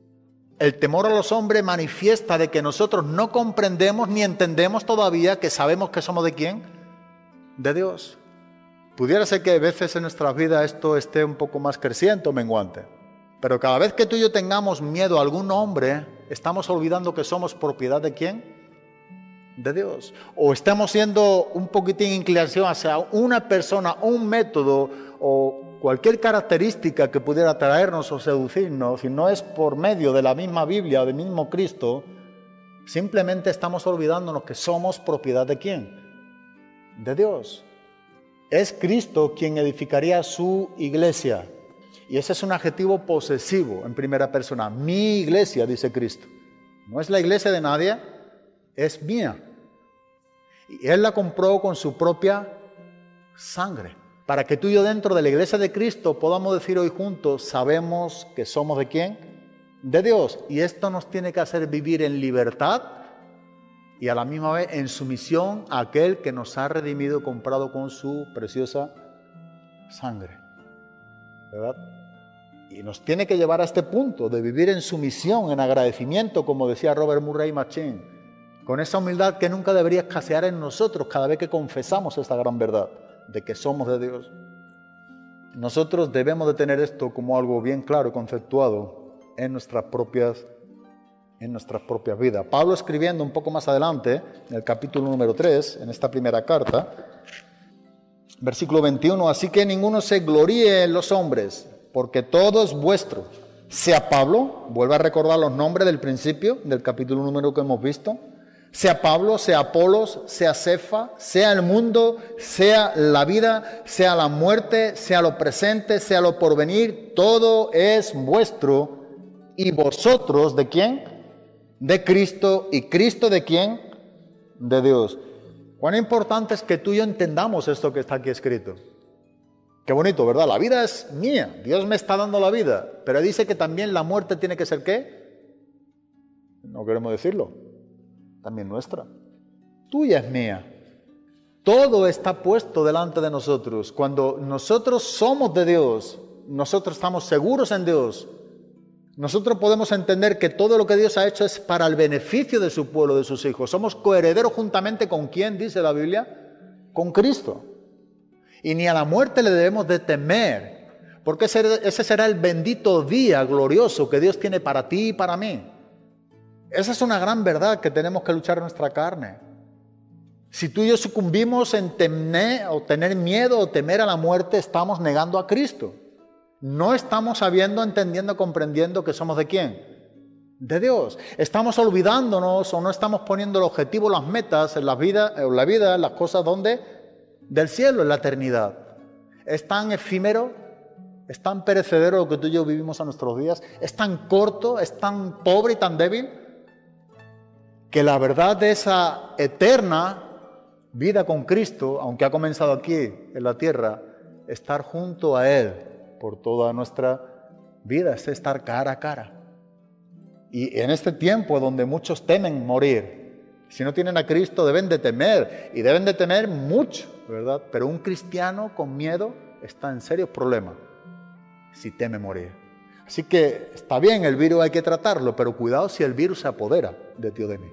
Speaker 4: El temor a los hombres manifiesta de que nosotros no comprendemos ni entendemos todavía que sabemos que somos ¿de quién? De Dios. Pudiera ser que a veces en nuestras vidas esto esté un poco más creciente o menguante. Pero cada vez que tú y yo tengamos miedo a algún hombre, estamos olvidando que somos propiedad ¿de quién? De Dios. O estamos siendo un poquitín inclinación hacia una persona, un método o cualquier característica que pudiera traernos o seducirnos, si no es por medio de la misma Biblia o del mismo Cristo, simplemente estamos olvidándonos que somos propiedad ¿de quién? De Dios. Es Cristo quien edificaría su iglesia. Y ese es un adjetivo posesivo en primera persona. Mi iglesia, dice Cristo. No es la iglesia de nadie, es mía. Y Él la compró con su propia sangre. Para que tú y yo dentro de la iglesia de Cristo podamos decir hoy juntos, sabemos que somos ¿de quién? De Dios. Y esto nos tiene que hacer vivir en libertad y a la misma vez en sumisión a aquel que nos ha redimido, comprado con su preciosa sangre. ¿Verdad? Y nos tiene que llevar a este punto de vivir en sumisión, en agradecimiento, como decía Robert Murray Machen, con esa humildad que nunca debería escasear en nosotros cada vez que confesamos esta gran verdad de que somos de Dios. Nosotros debemos de tener esto como algo bien claro y conceptuado en nuestras propias, en nuestras propias vidas. Pablo, escribiendo un poco más adelante, en el capítulo número tres, en esta primera carta, versículo veintiuno, así que ninguno se gloríe en los hombres, porque todo es vuestro. Sea Pablo, vuelve a recordar los nombres del principio, del capítulo número que hemos visto, sea Pablo, sea Apolos, sea Cefa, sea el mundo, sea la vida, sea la muerte, sea lo presente, sea lo porvenir, todo es vuestro. ¿Y vosotros de quién? De Cristo. ¿Y Cristo de quién? De Dios. Cuán importante es que tú y yo entendamos esto que está aquí escrito. Qué bonito, ¿verdad? La vida es mía, Dios me está dando la vida, pero dice que también la muerte tiene que ser ¿qué? No queremos decirlo. También nuestra. Tuya es mía. Todo está puesto delante de nosotros. Cuando nosotros somos de Dios, nosotros estamos seguros en Dios, nosotros podemos entender que todo lo que Dios ha hecho es para el beneficio de su pueblo, de sus hijos. Somos coherederos juntamente con ¿quién dice la Biblia? Con Cristo. Y ni a la muerte le debemos de temer, porque ese será el bendito día glorioso que Dios tiene para ti y para mí. Esa es una gran verdad que tenemos que luchar en nuestra carne. Si tú y yo sucumbimos en temer, o tener miedo o temer a la muerte, estamos negando a Cristo. No estamos sabiendo, entendiendo, comprendiendo que somos de quién. De Dios. Estamos olvidándonos o no estamos poniendo el objetivo, las metas en la vida, en la vida, en las cosas donde del cielo, en la eternidad. Es tan efímero, es tan perecedero lo que tú y yo vivimos a nuestros días, es tan corto, es tan pobre y tan débil, que la verdad de esa eterna vida con Cristo, aunque ha comenzado aquí en la tierra, estar junto a Él por toda nuestra vida, es estar cara a cara. Y en este tiempo donde muchos temen morir, si no tienen a Cristo deben de temer, y deben de temer mucho, ¿verdad? Pero un cristiano con miedo está en serios problemas si teme morir. Así que está bien, el virus hay que tratarlo, pero cuidado si el virus se apodera de ti o de mí.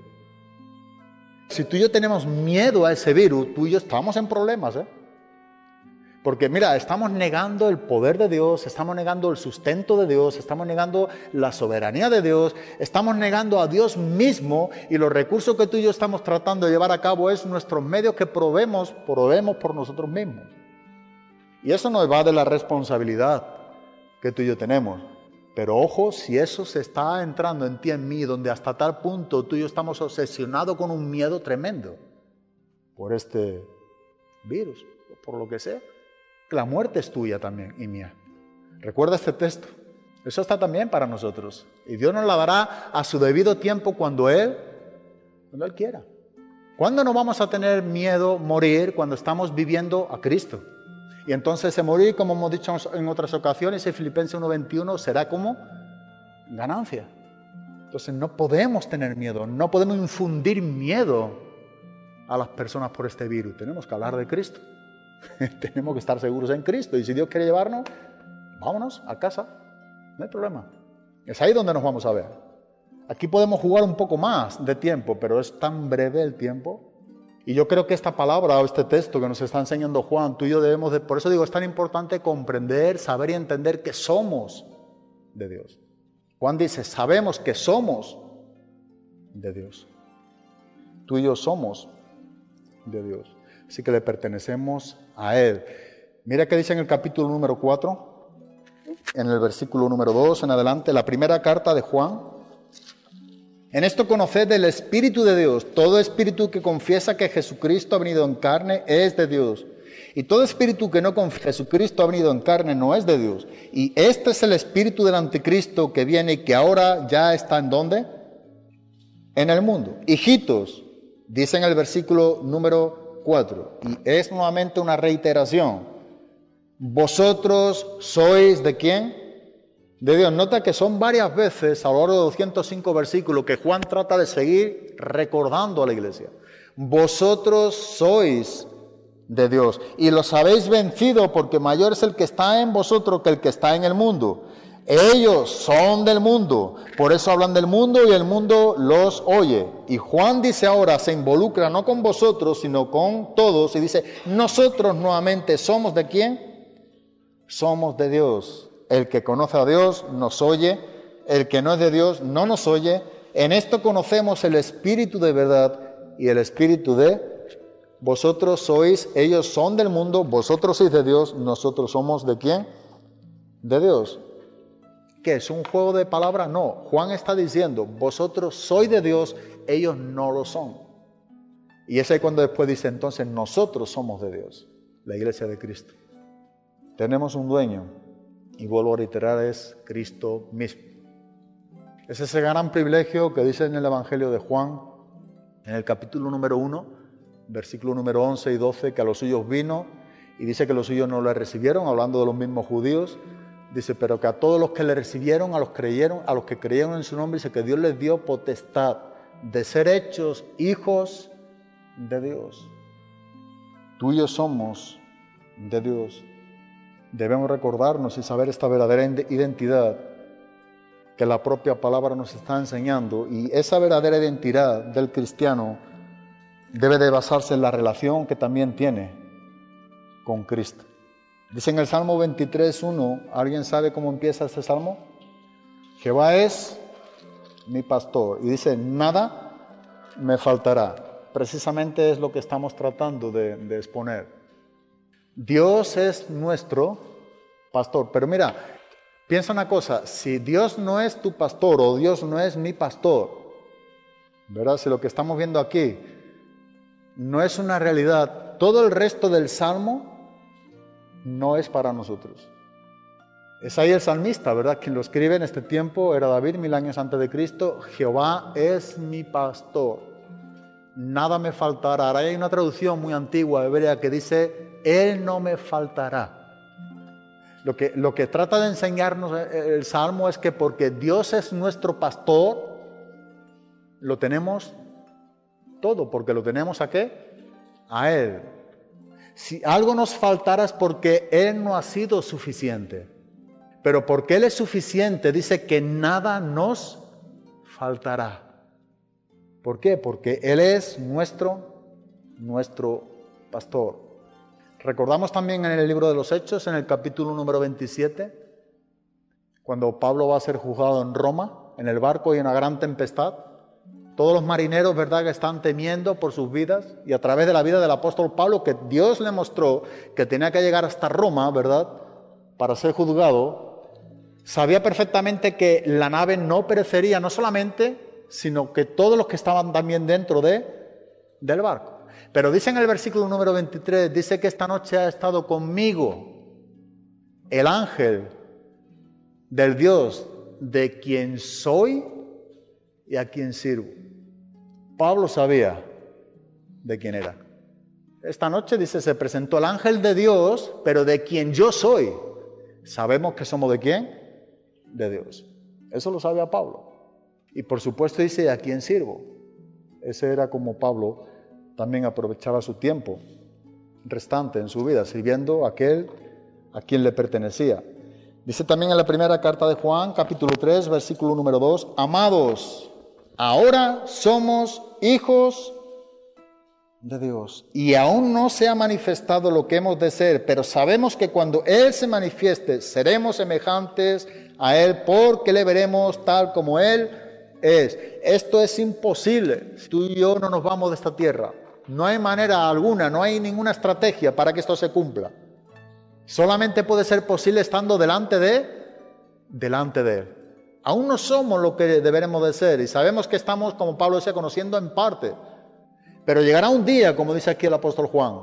Speaker 4: Si tú y yo tenemos miedo a ese virus, tú y yo estamos en problemas, ¿eh? Porque mira, estamos negando el poder de Dios, estamos negando el sustento de Dios, estamos negando la soberanía de Dios, estamos negando a Dios mismo, y los recursos que tú y yo estamos tratando de llevar a cabo es nuestros medios que proveemos, proveemos por nosotros mismos. Y eso nos va de la responsabilidad que tú y yo tenemos. Pero ojo, si eso se está entrando en ti, en mí, donde hasta tal punto tú y yo estamos obsesionados con un miedo tremendo por este virus, por lo que sea, que la muerte es tuya también y mía. Recuerda este texto. Eso está también para nosotros. Y Dios nos la dará a su debido tiempo cuando Él, cuando Él quiera. ¿Cuándo no vamos a tener miedo morir? Cuando estamos viviendo a Cristo. Y entonces ese morir, como hemos dicho en otras ocasiones, en Filipenses uno veintiuno, será como ganancia. Entonces no podemos tener miedo, no podemos infundir miedo a las personas por este virus. Tenemos que hablar de Cristo. Tenemos que estar seguros en Cristo. Y si Dios quiere llevarnos, vámonos a casa. No hay problema. Es ahí donde nos vamos a ver. Aquí podemos jugar un poco más de tiempo, pero es tan breve el tiempo. Y yo creo que esta palabra o este texto que nos está enseñando Juan, tú y yo debemos de... Por eso digo, es tan importante comprender, saber y entender que somos de Dios. Juan dice, sabemos que somos de Dios. Tú y yo somos de Dios. Así que le pertenecemos a Él. Mira qué dice en el capítulo número cuatro, en el versículo número dos, en adelante, la primera carta de Juan. En esto conoced del Espíritu de Dios. Todo espíritu que confiesa que Jesucristo ha venido en carne es de Dios. Y todo espíritu que no confiesa que Jesucristo ha venido en carne no es de Dios. Y este es el espíritu del anticristo que viene y que ahora ya está ¿en dónde? En el mundo. Hijitos, dice en el versículo número cuatro. Y es nuevamente una reiteración. Vosotros sois ¿de quién? De Dios. Nota que son varias veces a lo largo de doscientos cinco versículos que Juan trata de seguir recordando a la iglesia. Vosotros sois de Dios y los habéis vencido porque mayor es el que está en vosotros que el que está en el mundo. Ellos son del mundo, por eso hablan del mundo y el mundo los oye. Y Juan dice ahora, se involucra no con vosotros, sino con todos, y dice, nosotros nuevamente somos ¿de quién? Somos de Dios. El que conoce a Dios nos oye, el que no es de Dios no nos oye. En esto conocemos el espíritu de verdad y el espíritu de vosotros sois, ellos son del mundo, vosotros sois de Dios, nosotros somos ¿de quién? De Dios. ¿Qué es un juego de palabras? No, Juan está diciendo, vosotros sois de Dios, ellos no lo son. Y es ahí cuando después dice, entonces nosotros somos de Dios, la iglesia de Cristo. Tenemos un dueño, y vuelvo a reiterar, es Cristo mismo. Es ese gran privilegio que dice en el Evangelio de Juan, en el capítulo número uno, versículo número once y doce, que a los suyos vino, y dice que los suyos no le recibieron, hablando de los mismos judíos. Dice, pero que a todos los que le recibieron, a los creyeron, a los que creyeron en su nombre, dice que Dios les dio potestad de ser hechos hijos de Dios. Tú y yo somos de Dios. Debemos recordarnos y saber esta verdadera identidad que la propia palabra nos está enseñando, y esa verdadera identidad del cristiano debe de basarse en la relación que también tiene con Cristo. Dice en el Salmo veintitrés, uno, ¿alguien sabe cómo empieza este Salmo? Jehová es mi pastor. Y dice, nada me faltará. Precisamente es lo que estamos tratando de, de exponer. Dios es nuestro pastor. Pero mira, piensa una cosa, si Dios no es tu pastor o Dios no es mi pastor, ¿verdad? Si lo que estamos viendo aquí no es una realidad, todo el resto del Salmo no es para nosotros. Es ahí el salmista, ¿verdad? Quien lo escribe en este tiempo era David, mil años antes de Cristo. Jehová es mi pastor, nada me faltará. Ahora hay una traducción muy antigua hebrea que dice, Él no me faltará. Lo que, lo que trata de enseñarnos el Salmo es que porque Dios es nuestro pastor, lo tenemos todo, porque lo tenemos ¿a qué? A Él. Si algo nos faltara es porque Él no ha sido suficiente. Pero porque Él es suficiente, dice que nada nos faltará. ¿Por qué? Porque Él es nuestro, nuestro pastor. Recordamos también en el libro de los Hechos, en el capítulo número veintisiete, cuando Pablo va a ser juzgado en Roma, en el barco y en una gran tempestad. Todos los marineros, ¿verdad?, que están temiendo por sus vidas, y a través de la vida del apóstol Pablo, que Dios le mostró que tenía que llegar hasta Roma, ¿verdad?, para ser juzgado, sabía perfectamente que la nave no perecería, no solamente, sino que todos los que estaban también dentro de, del barco. Pero dice en el versículo número veintitrés, dice que esta noche ha estado conmigo el ángel del Dios de quien soy y a quien sirvo. Pablo sabía de quién era. Esta noche, dice, se presentó el ángel de Dios, pero de quien yo soy. ¿Sabemos que somos de quién? De Dios. Eso lo sabía Pablo. Y por supuesto dice, ¿a quién sirvo? Ese era como Pablo también aprovechaba su tiempo restante en su vida, sirviendo a aquel a quien le pertenecía. Dice también en la primera carta de Juan, capítulo tres, versículo número dos, amados, ahora somos hijos de Dios, y aún no se ha manifestado lo que hemos de ser, pero sabemos que cuando Él se manifieste, seremos semejantes a Él, porque le veremos tal como Él es. Esto es imposible si tú y yo no nos vamos de esta tierra. No hay manera alguna, no hay ninguna estrategia para que esto se cumpla. Solamente puede ser posible estando delante de, delante de Él. Aún no somos lo que deberemos de ser, y sabemos que estamos, como Pablo decía, conociendo en parte. Pero llegará un día, como dice aquí el apóstol Juan,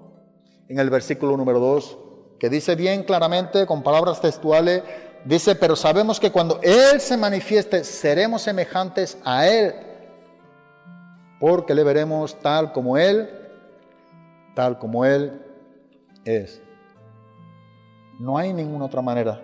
Speaker 4: en el versículo número dos, que dice bien claramente, con palabras textuales, dice, pero sabemos que cuando Él se manifieste, seremos semejantes a Él, porque le veremos tal como Él, tal como Él es. No hay ninguna otra manera.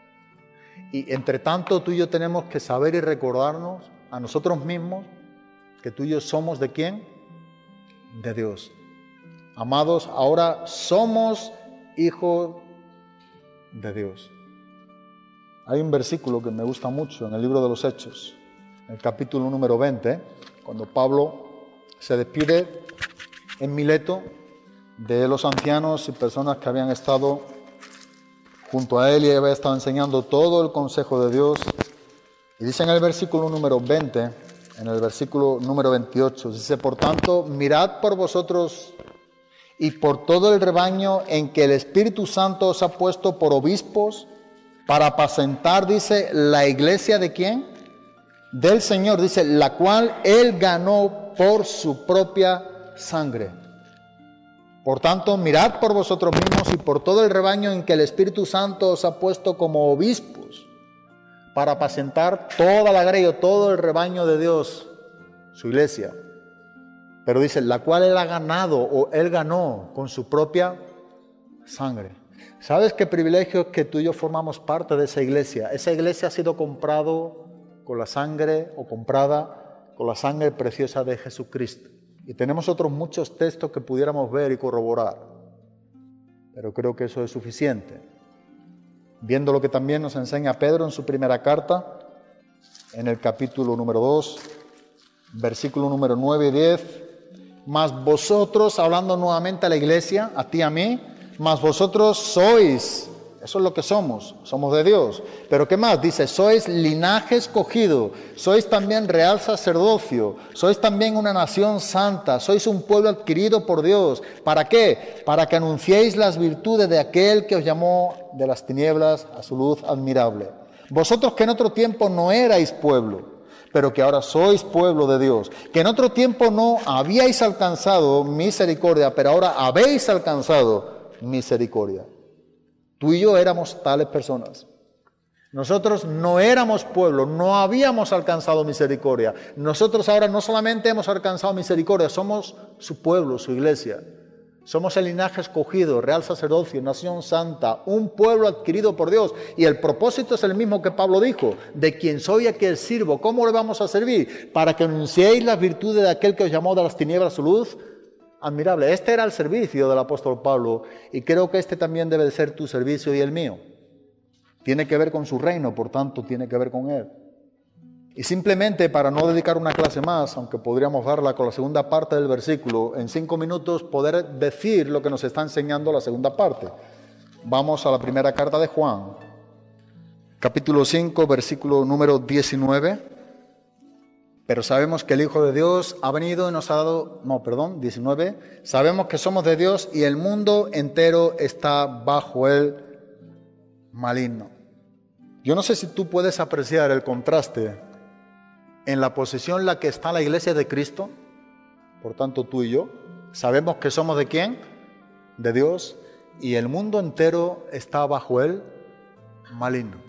Speaker 4: Y entre tanto, tú y yo tenemos que saber y recordarnos a nosotros mismos que tú y yo somos ¿de quién? De Dios. Amados, ahora somos hijos de Dios. Hay un versículo que me gusta mucho en el libro de los Hechos, en el capítulo número veinte, cuando Pablo se despide en Mileto de los ancianos y personas que habían estado junto a él y había estado enseñando todo el consejo de Dios. Y dice en el versículo número veinte, en el versículo número veintiocho, dice: por tanto, mirad por vosotros y por todo el rebaño en que el Espíritu Santo os ha puesto por obispos, para apacentar, dice, la iglesia ¿de quién? Del Señor, dice, la cual Él ganó por su propia sangre. Por tanto, mirad por vosotros mismos y por todo el rebaño en que el Espíritu Santo os ha puesto como obispos, para apacentar toda la grey o todo el rebaño de Dios, su iglesia. Pero dice, la cual Él ha ganado o Él ganó con su propia sangre. ¿Sabes qué privilegio es que tú y yo formamos parte de esa iglesia? Esa iglesia ha sido comprado con la sangre o comprada con la sangre preciosa de Jesucristo. Y tenemos otros muchos textos que pudiéramos ver y corroborar, pero creo que eso es suficiente. Viendo lo que también nos enseña Pedro en su primera carta, en el capítulo número dos, versículo número nueve y diez, mas vosotros, hablando nuevamente a la iglesia, a ti y a mí, mas vosotros sois, eso es lo que somos, somos de Dios. Pero ¿qué más? Dice, sois linaje escogido, sois también real sacerdocio, sois también una nación santa, sois un pueblo adquirido por Dios. ¿Para qué? Para que anunciéis las virtudes de aquel que os llamó de las tinieblas a su luz admirable. Vosotros que en otro tiempo no erais pueblo, pero que ahora sois pueblo de Dios, que en otro tiempo no habíais alcanzado misericordia, pero ahora habéis alcanzado misericordia. Tú y yo éramos tales personas. Nosotros no éramos pueblo, no habíamos alcanzado misericordia. Nosotros ahora no solamente hemos alcanzado misericordia, somos su pueblo, su iglesia. Somos el linaje escogido, real sacerdocio, nación santa, un pueblo adquirido por Dios. Y el propósito es el mismo que Pablo dijo, de quien soy y a quien sirvo. ¿Cómo le vamos a servir? Para que anunciéis las virtudes de aquel que os llamó de las tinieblas a su luz admirable. Este era el servicio del apóstol Pablo y creo que este también debe de ser tu servicio y el mío. Tiene que ver con su reino, por tanto tiene que ver con él. Y simplemente para no dedicar una clase más, aunque podríamos darla con la segunda parte del versículo, en cinco minutos poder decir lo que nos está enseñando la segunda parte. Vamos a la primera carta de Juan, capítulo cinco, versículo número diecinueve. Pero sabemos que el Hijo de Dios ha venido y nos ha dado... No, perdón, diecinueve. Sabemos que somos de Dios y el mundo entero está bajo el maligno. Yo no sé si tú puedes apreciar el contraste en la posición en la que está la iglesia de Cristo. Por tanto, tú y yo sabemos que somos de quién, de Dios, y el mundo entero está bajo el maligno.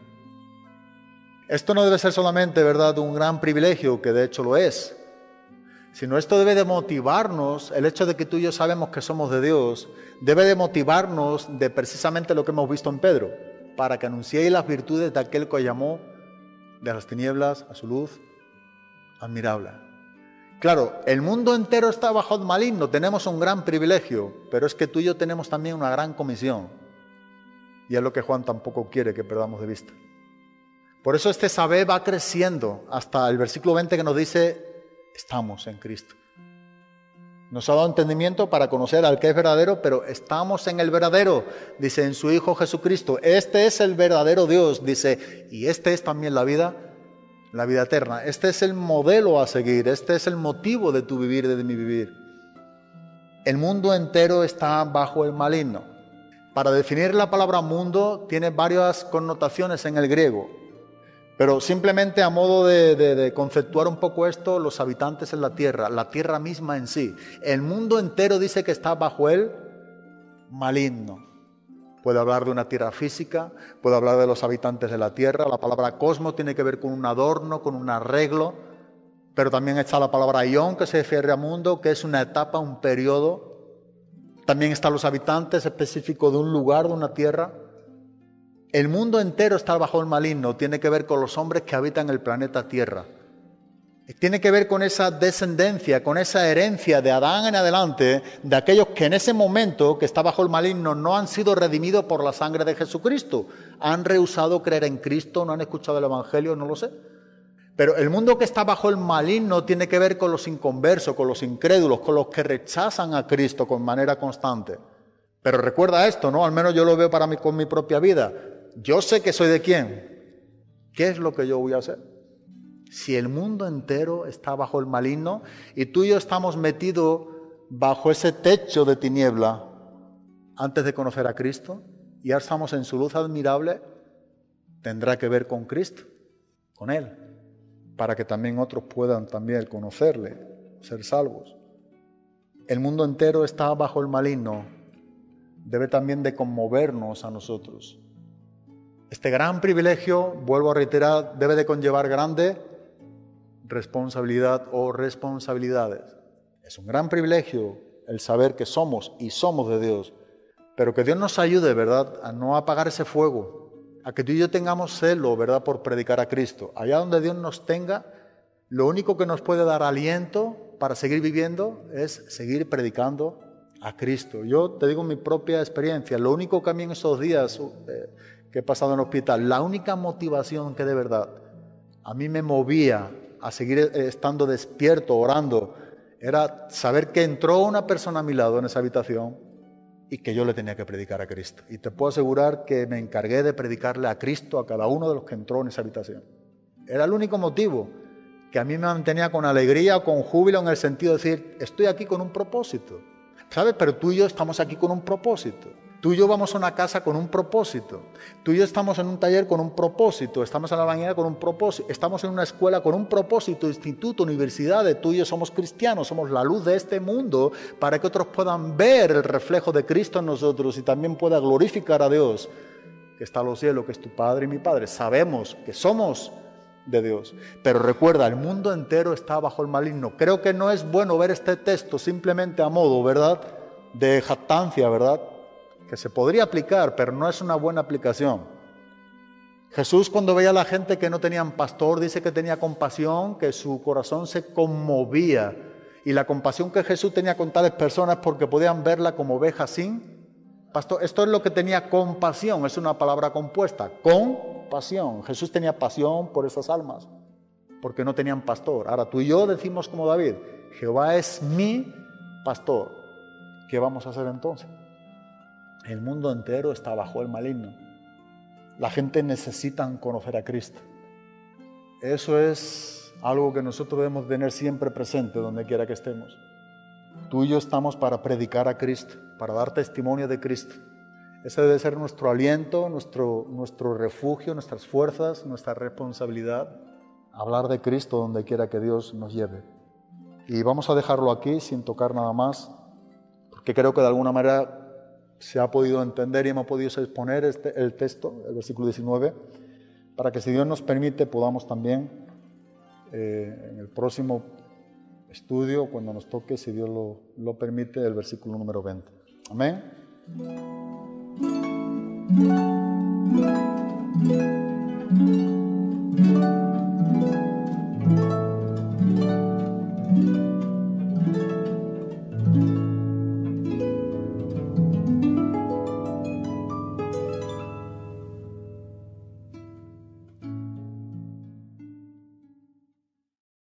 Speaker 4: Esto no debe ser solamente, ¿verdad?, un gran privilegio, que de hecho lo es, sino esto debe de motivarnos, el hecho de que tú y yo sabemos que somos de Dios, debe de motivarnos de precisamente lo que hemos visto en Pedro, para que anunciéis las virtudes de aquel que os llamó de las tinieblas a su luz admirable. Claro, el mundo entero está bajo el maligno, tenemos un gran privilegio, pero es que tú y yo tenemos también una gran comisión, y es lo que Juan tampoco quiere que perdamos de vista. Por eso este saber va creciendo hasta el versículo veinte que nos dice, estamos en Cristo. Nos ha dado entendimiento para conocer al que es verdadero, pero estamos en el verdadero, dice, en su Hijo Jesucristo. Este es el verdadero Dios, dice, y este es también la vida, la vida eterna. Este es el modelo a seguir, este es el motivo de tu vivir y de mi vivir. El mundo entero está bajo el maligno. Para definir la palabra mundo tiene varias connotaciones en el griego. Pero simplemente a modo de, de, de conceptuar un poco esto, los habitantes en la tierra, la tierra misma en sí. El mundo entero dice que está bajo el maligno. Puede hablar de una tierra física, puede hablar de los habitantes de la tierra. La palabra cosmos tiene que ver con un adorno, con un arreglo. Pero también está la palabra ión, que se refiere a mundo, que es una etapa, un periodo. También están los habitantes específicos de un lugar, de una tierra. El mundo entero está bajo el maligno, tiene que ver con los hombres que habitan el planeta Tierra. Tiene que ver con esa descendencia, con esa herencia de Adán en adelante, de aquellos que en ese momento, que está bajo el maligno, no han sido redimidos por la sangre de Jesucristo. Han rehusado creer en Cristo, no han escuchado el Evangelio, no lo sé. Pero el mundo que está bajo el maligno tiene que ver con los inconversos, con los incrédulos, con los que rechazan a Cristo con manera constante. Pero recuerda esto, ¿no? Al menos yo lo veo para mí con mi propia vida. Yo sé que soy de quién. ¿Qué es lo que yo voy a hacer? Si el mundo entero está bajo el maligno y tú y yo estamos metidos bajo ese techo de tiniebla antes de conocer a Cristo y ahora estamos en su luz admirable, tendrá que ver con Cristo, con Él, para que también otros puedan también conocerle, ser salvos. El mundo entero está bajo el maligno, debe también de conmovernos a nosotros. Este gran privilegio, vuelvo a reiterar, debe de conllevar grande responsabilidad o responsabilidades. Es un gran privilegio el saber que somos y somos de Dios, pero que Dios nos ayude, ¿verdad?, a no apagar ese fuego, a que tú y yo tengamos celo, ¿verdad?, por predicar a Cristo. Allá donde Dios nos tenga, lo único que nos puede dar aliento para seguir viviendo es seguir predicando a Cristo. Yo te digo mi propia experiencia, lo único que a mí en esos días eh, que he pasado en el hospital, la única motivación que de verdad a mí me movía a seguir estando despierto, orando, era saber que entró una persona a mi lado en esa habitación y que yo le tenía que predicar a Cristo. Y te puedo asegurar que me encargué de predicarle a Cristo a cada uno de los que entró en esa habitación. Era el único motivo que a mí me mantenía con alegría, con júbilo, en el sentido de decir, estoy aquí con un propósito. ¿Sabes? Pero tú y yo estamos aquí con un propósito. Tú y yo vamos a una casa con un propósito. Tú y yo estamos en un taller con un propósito. Estamos en la bañera con un propósito. Estamos en una escuela con un propósito, instituto, universidad. Tú y yo somos cristianos, somos la luz de este mundo para que otros puedan ver el reflejo de Cristo en nosotros y también pueda glorificar a Dios, que está en los cielos, que es tu Padre y mi Padre. Sabemos que somos de Dios. Pero recuerda, el mundo entero está bajo el maligno. Creo que no es bueno ver este texto simplemente a modo, ¿verdad?, de jactancia, ¿verdad?, que se podría aplicar, pero no es una buena aplicación. Jesús, cuando veía a la gente que no tenían pastor, dice que tenía compasión, que su corazón se conmovía. Y la compasión que Jesús tenía con tales personas porque podían verla como ovejas sin pastor. Esto es lo que tenía compasión, es una palabra compuesta, compasión. Jesús tenía pasión por esas almas, porque no tenían pastor. Ahora tú y yo decimos como David, Jehová es mi pastor. ¿Qué vamos a hacer entonces? El mundo entero está bajo el maligno. La gente necesita conocer a Cristo. Eso es algo que nosotros debemos tener siempre presente donde quiera que estemos. Tú y yo estamos para predicar a Cristo, para dar testimonio de Cristo. Ese debe ser nuestro aliento, nuestro, nuestro refugio, nuestras fuerzas, nuestra responsabilidad. Hablar de Cristo donde quiera que Dios nos lleve. Y vamos a dejarlo aquí sin tocar nada más, porque creo que de alguna manera se ha podido entender y hemos podido exponer este, el texto, el versículo diecinueve, para que si Dios nos permite podamos también eh, en el próximo estudio, cuando nos toque, si Dios lo, lo permite, el versículo número veinte. Amén.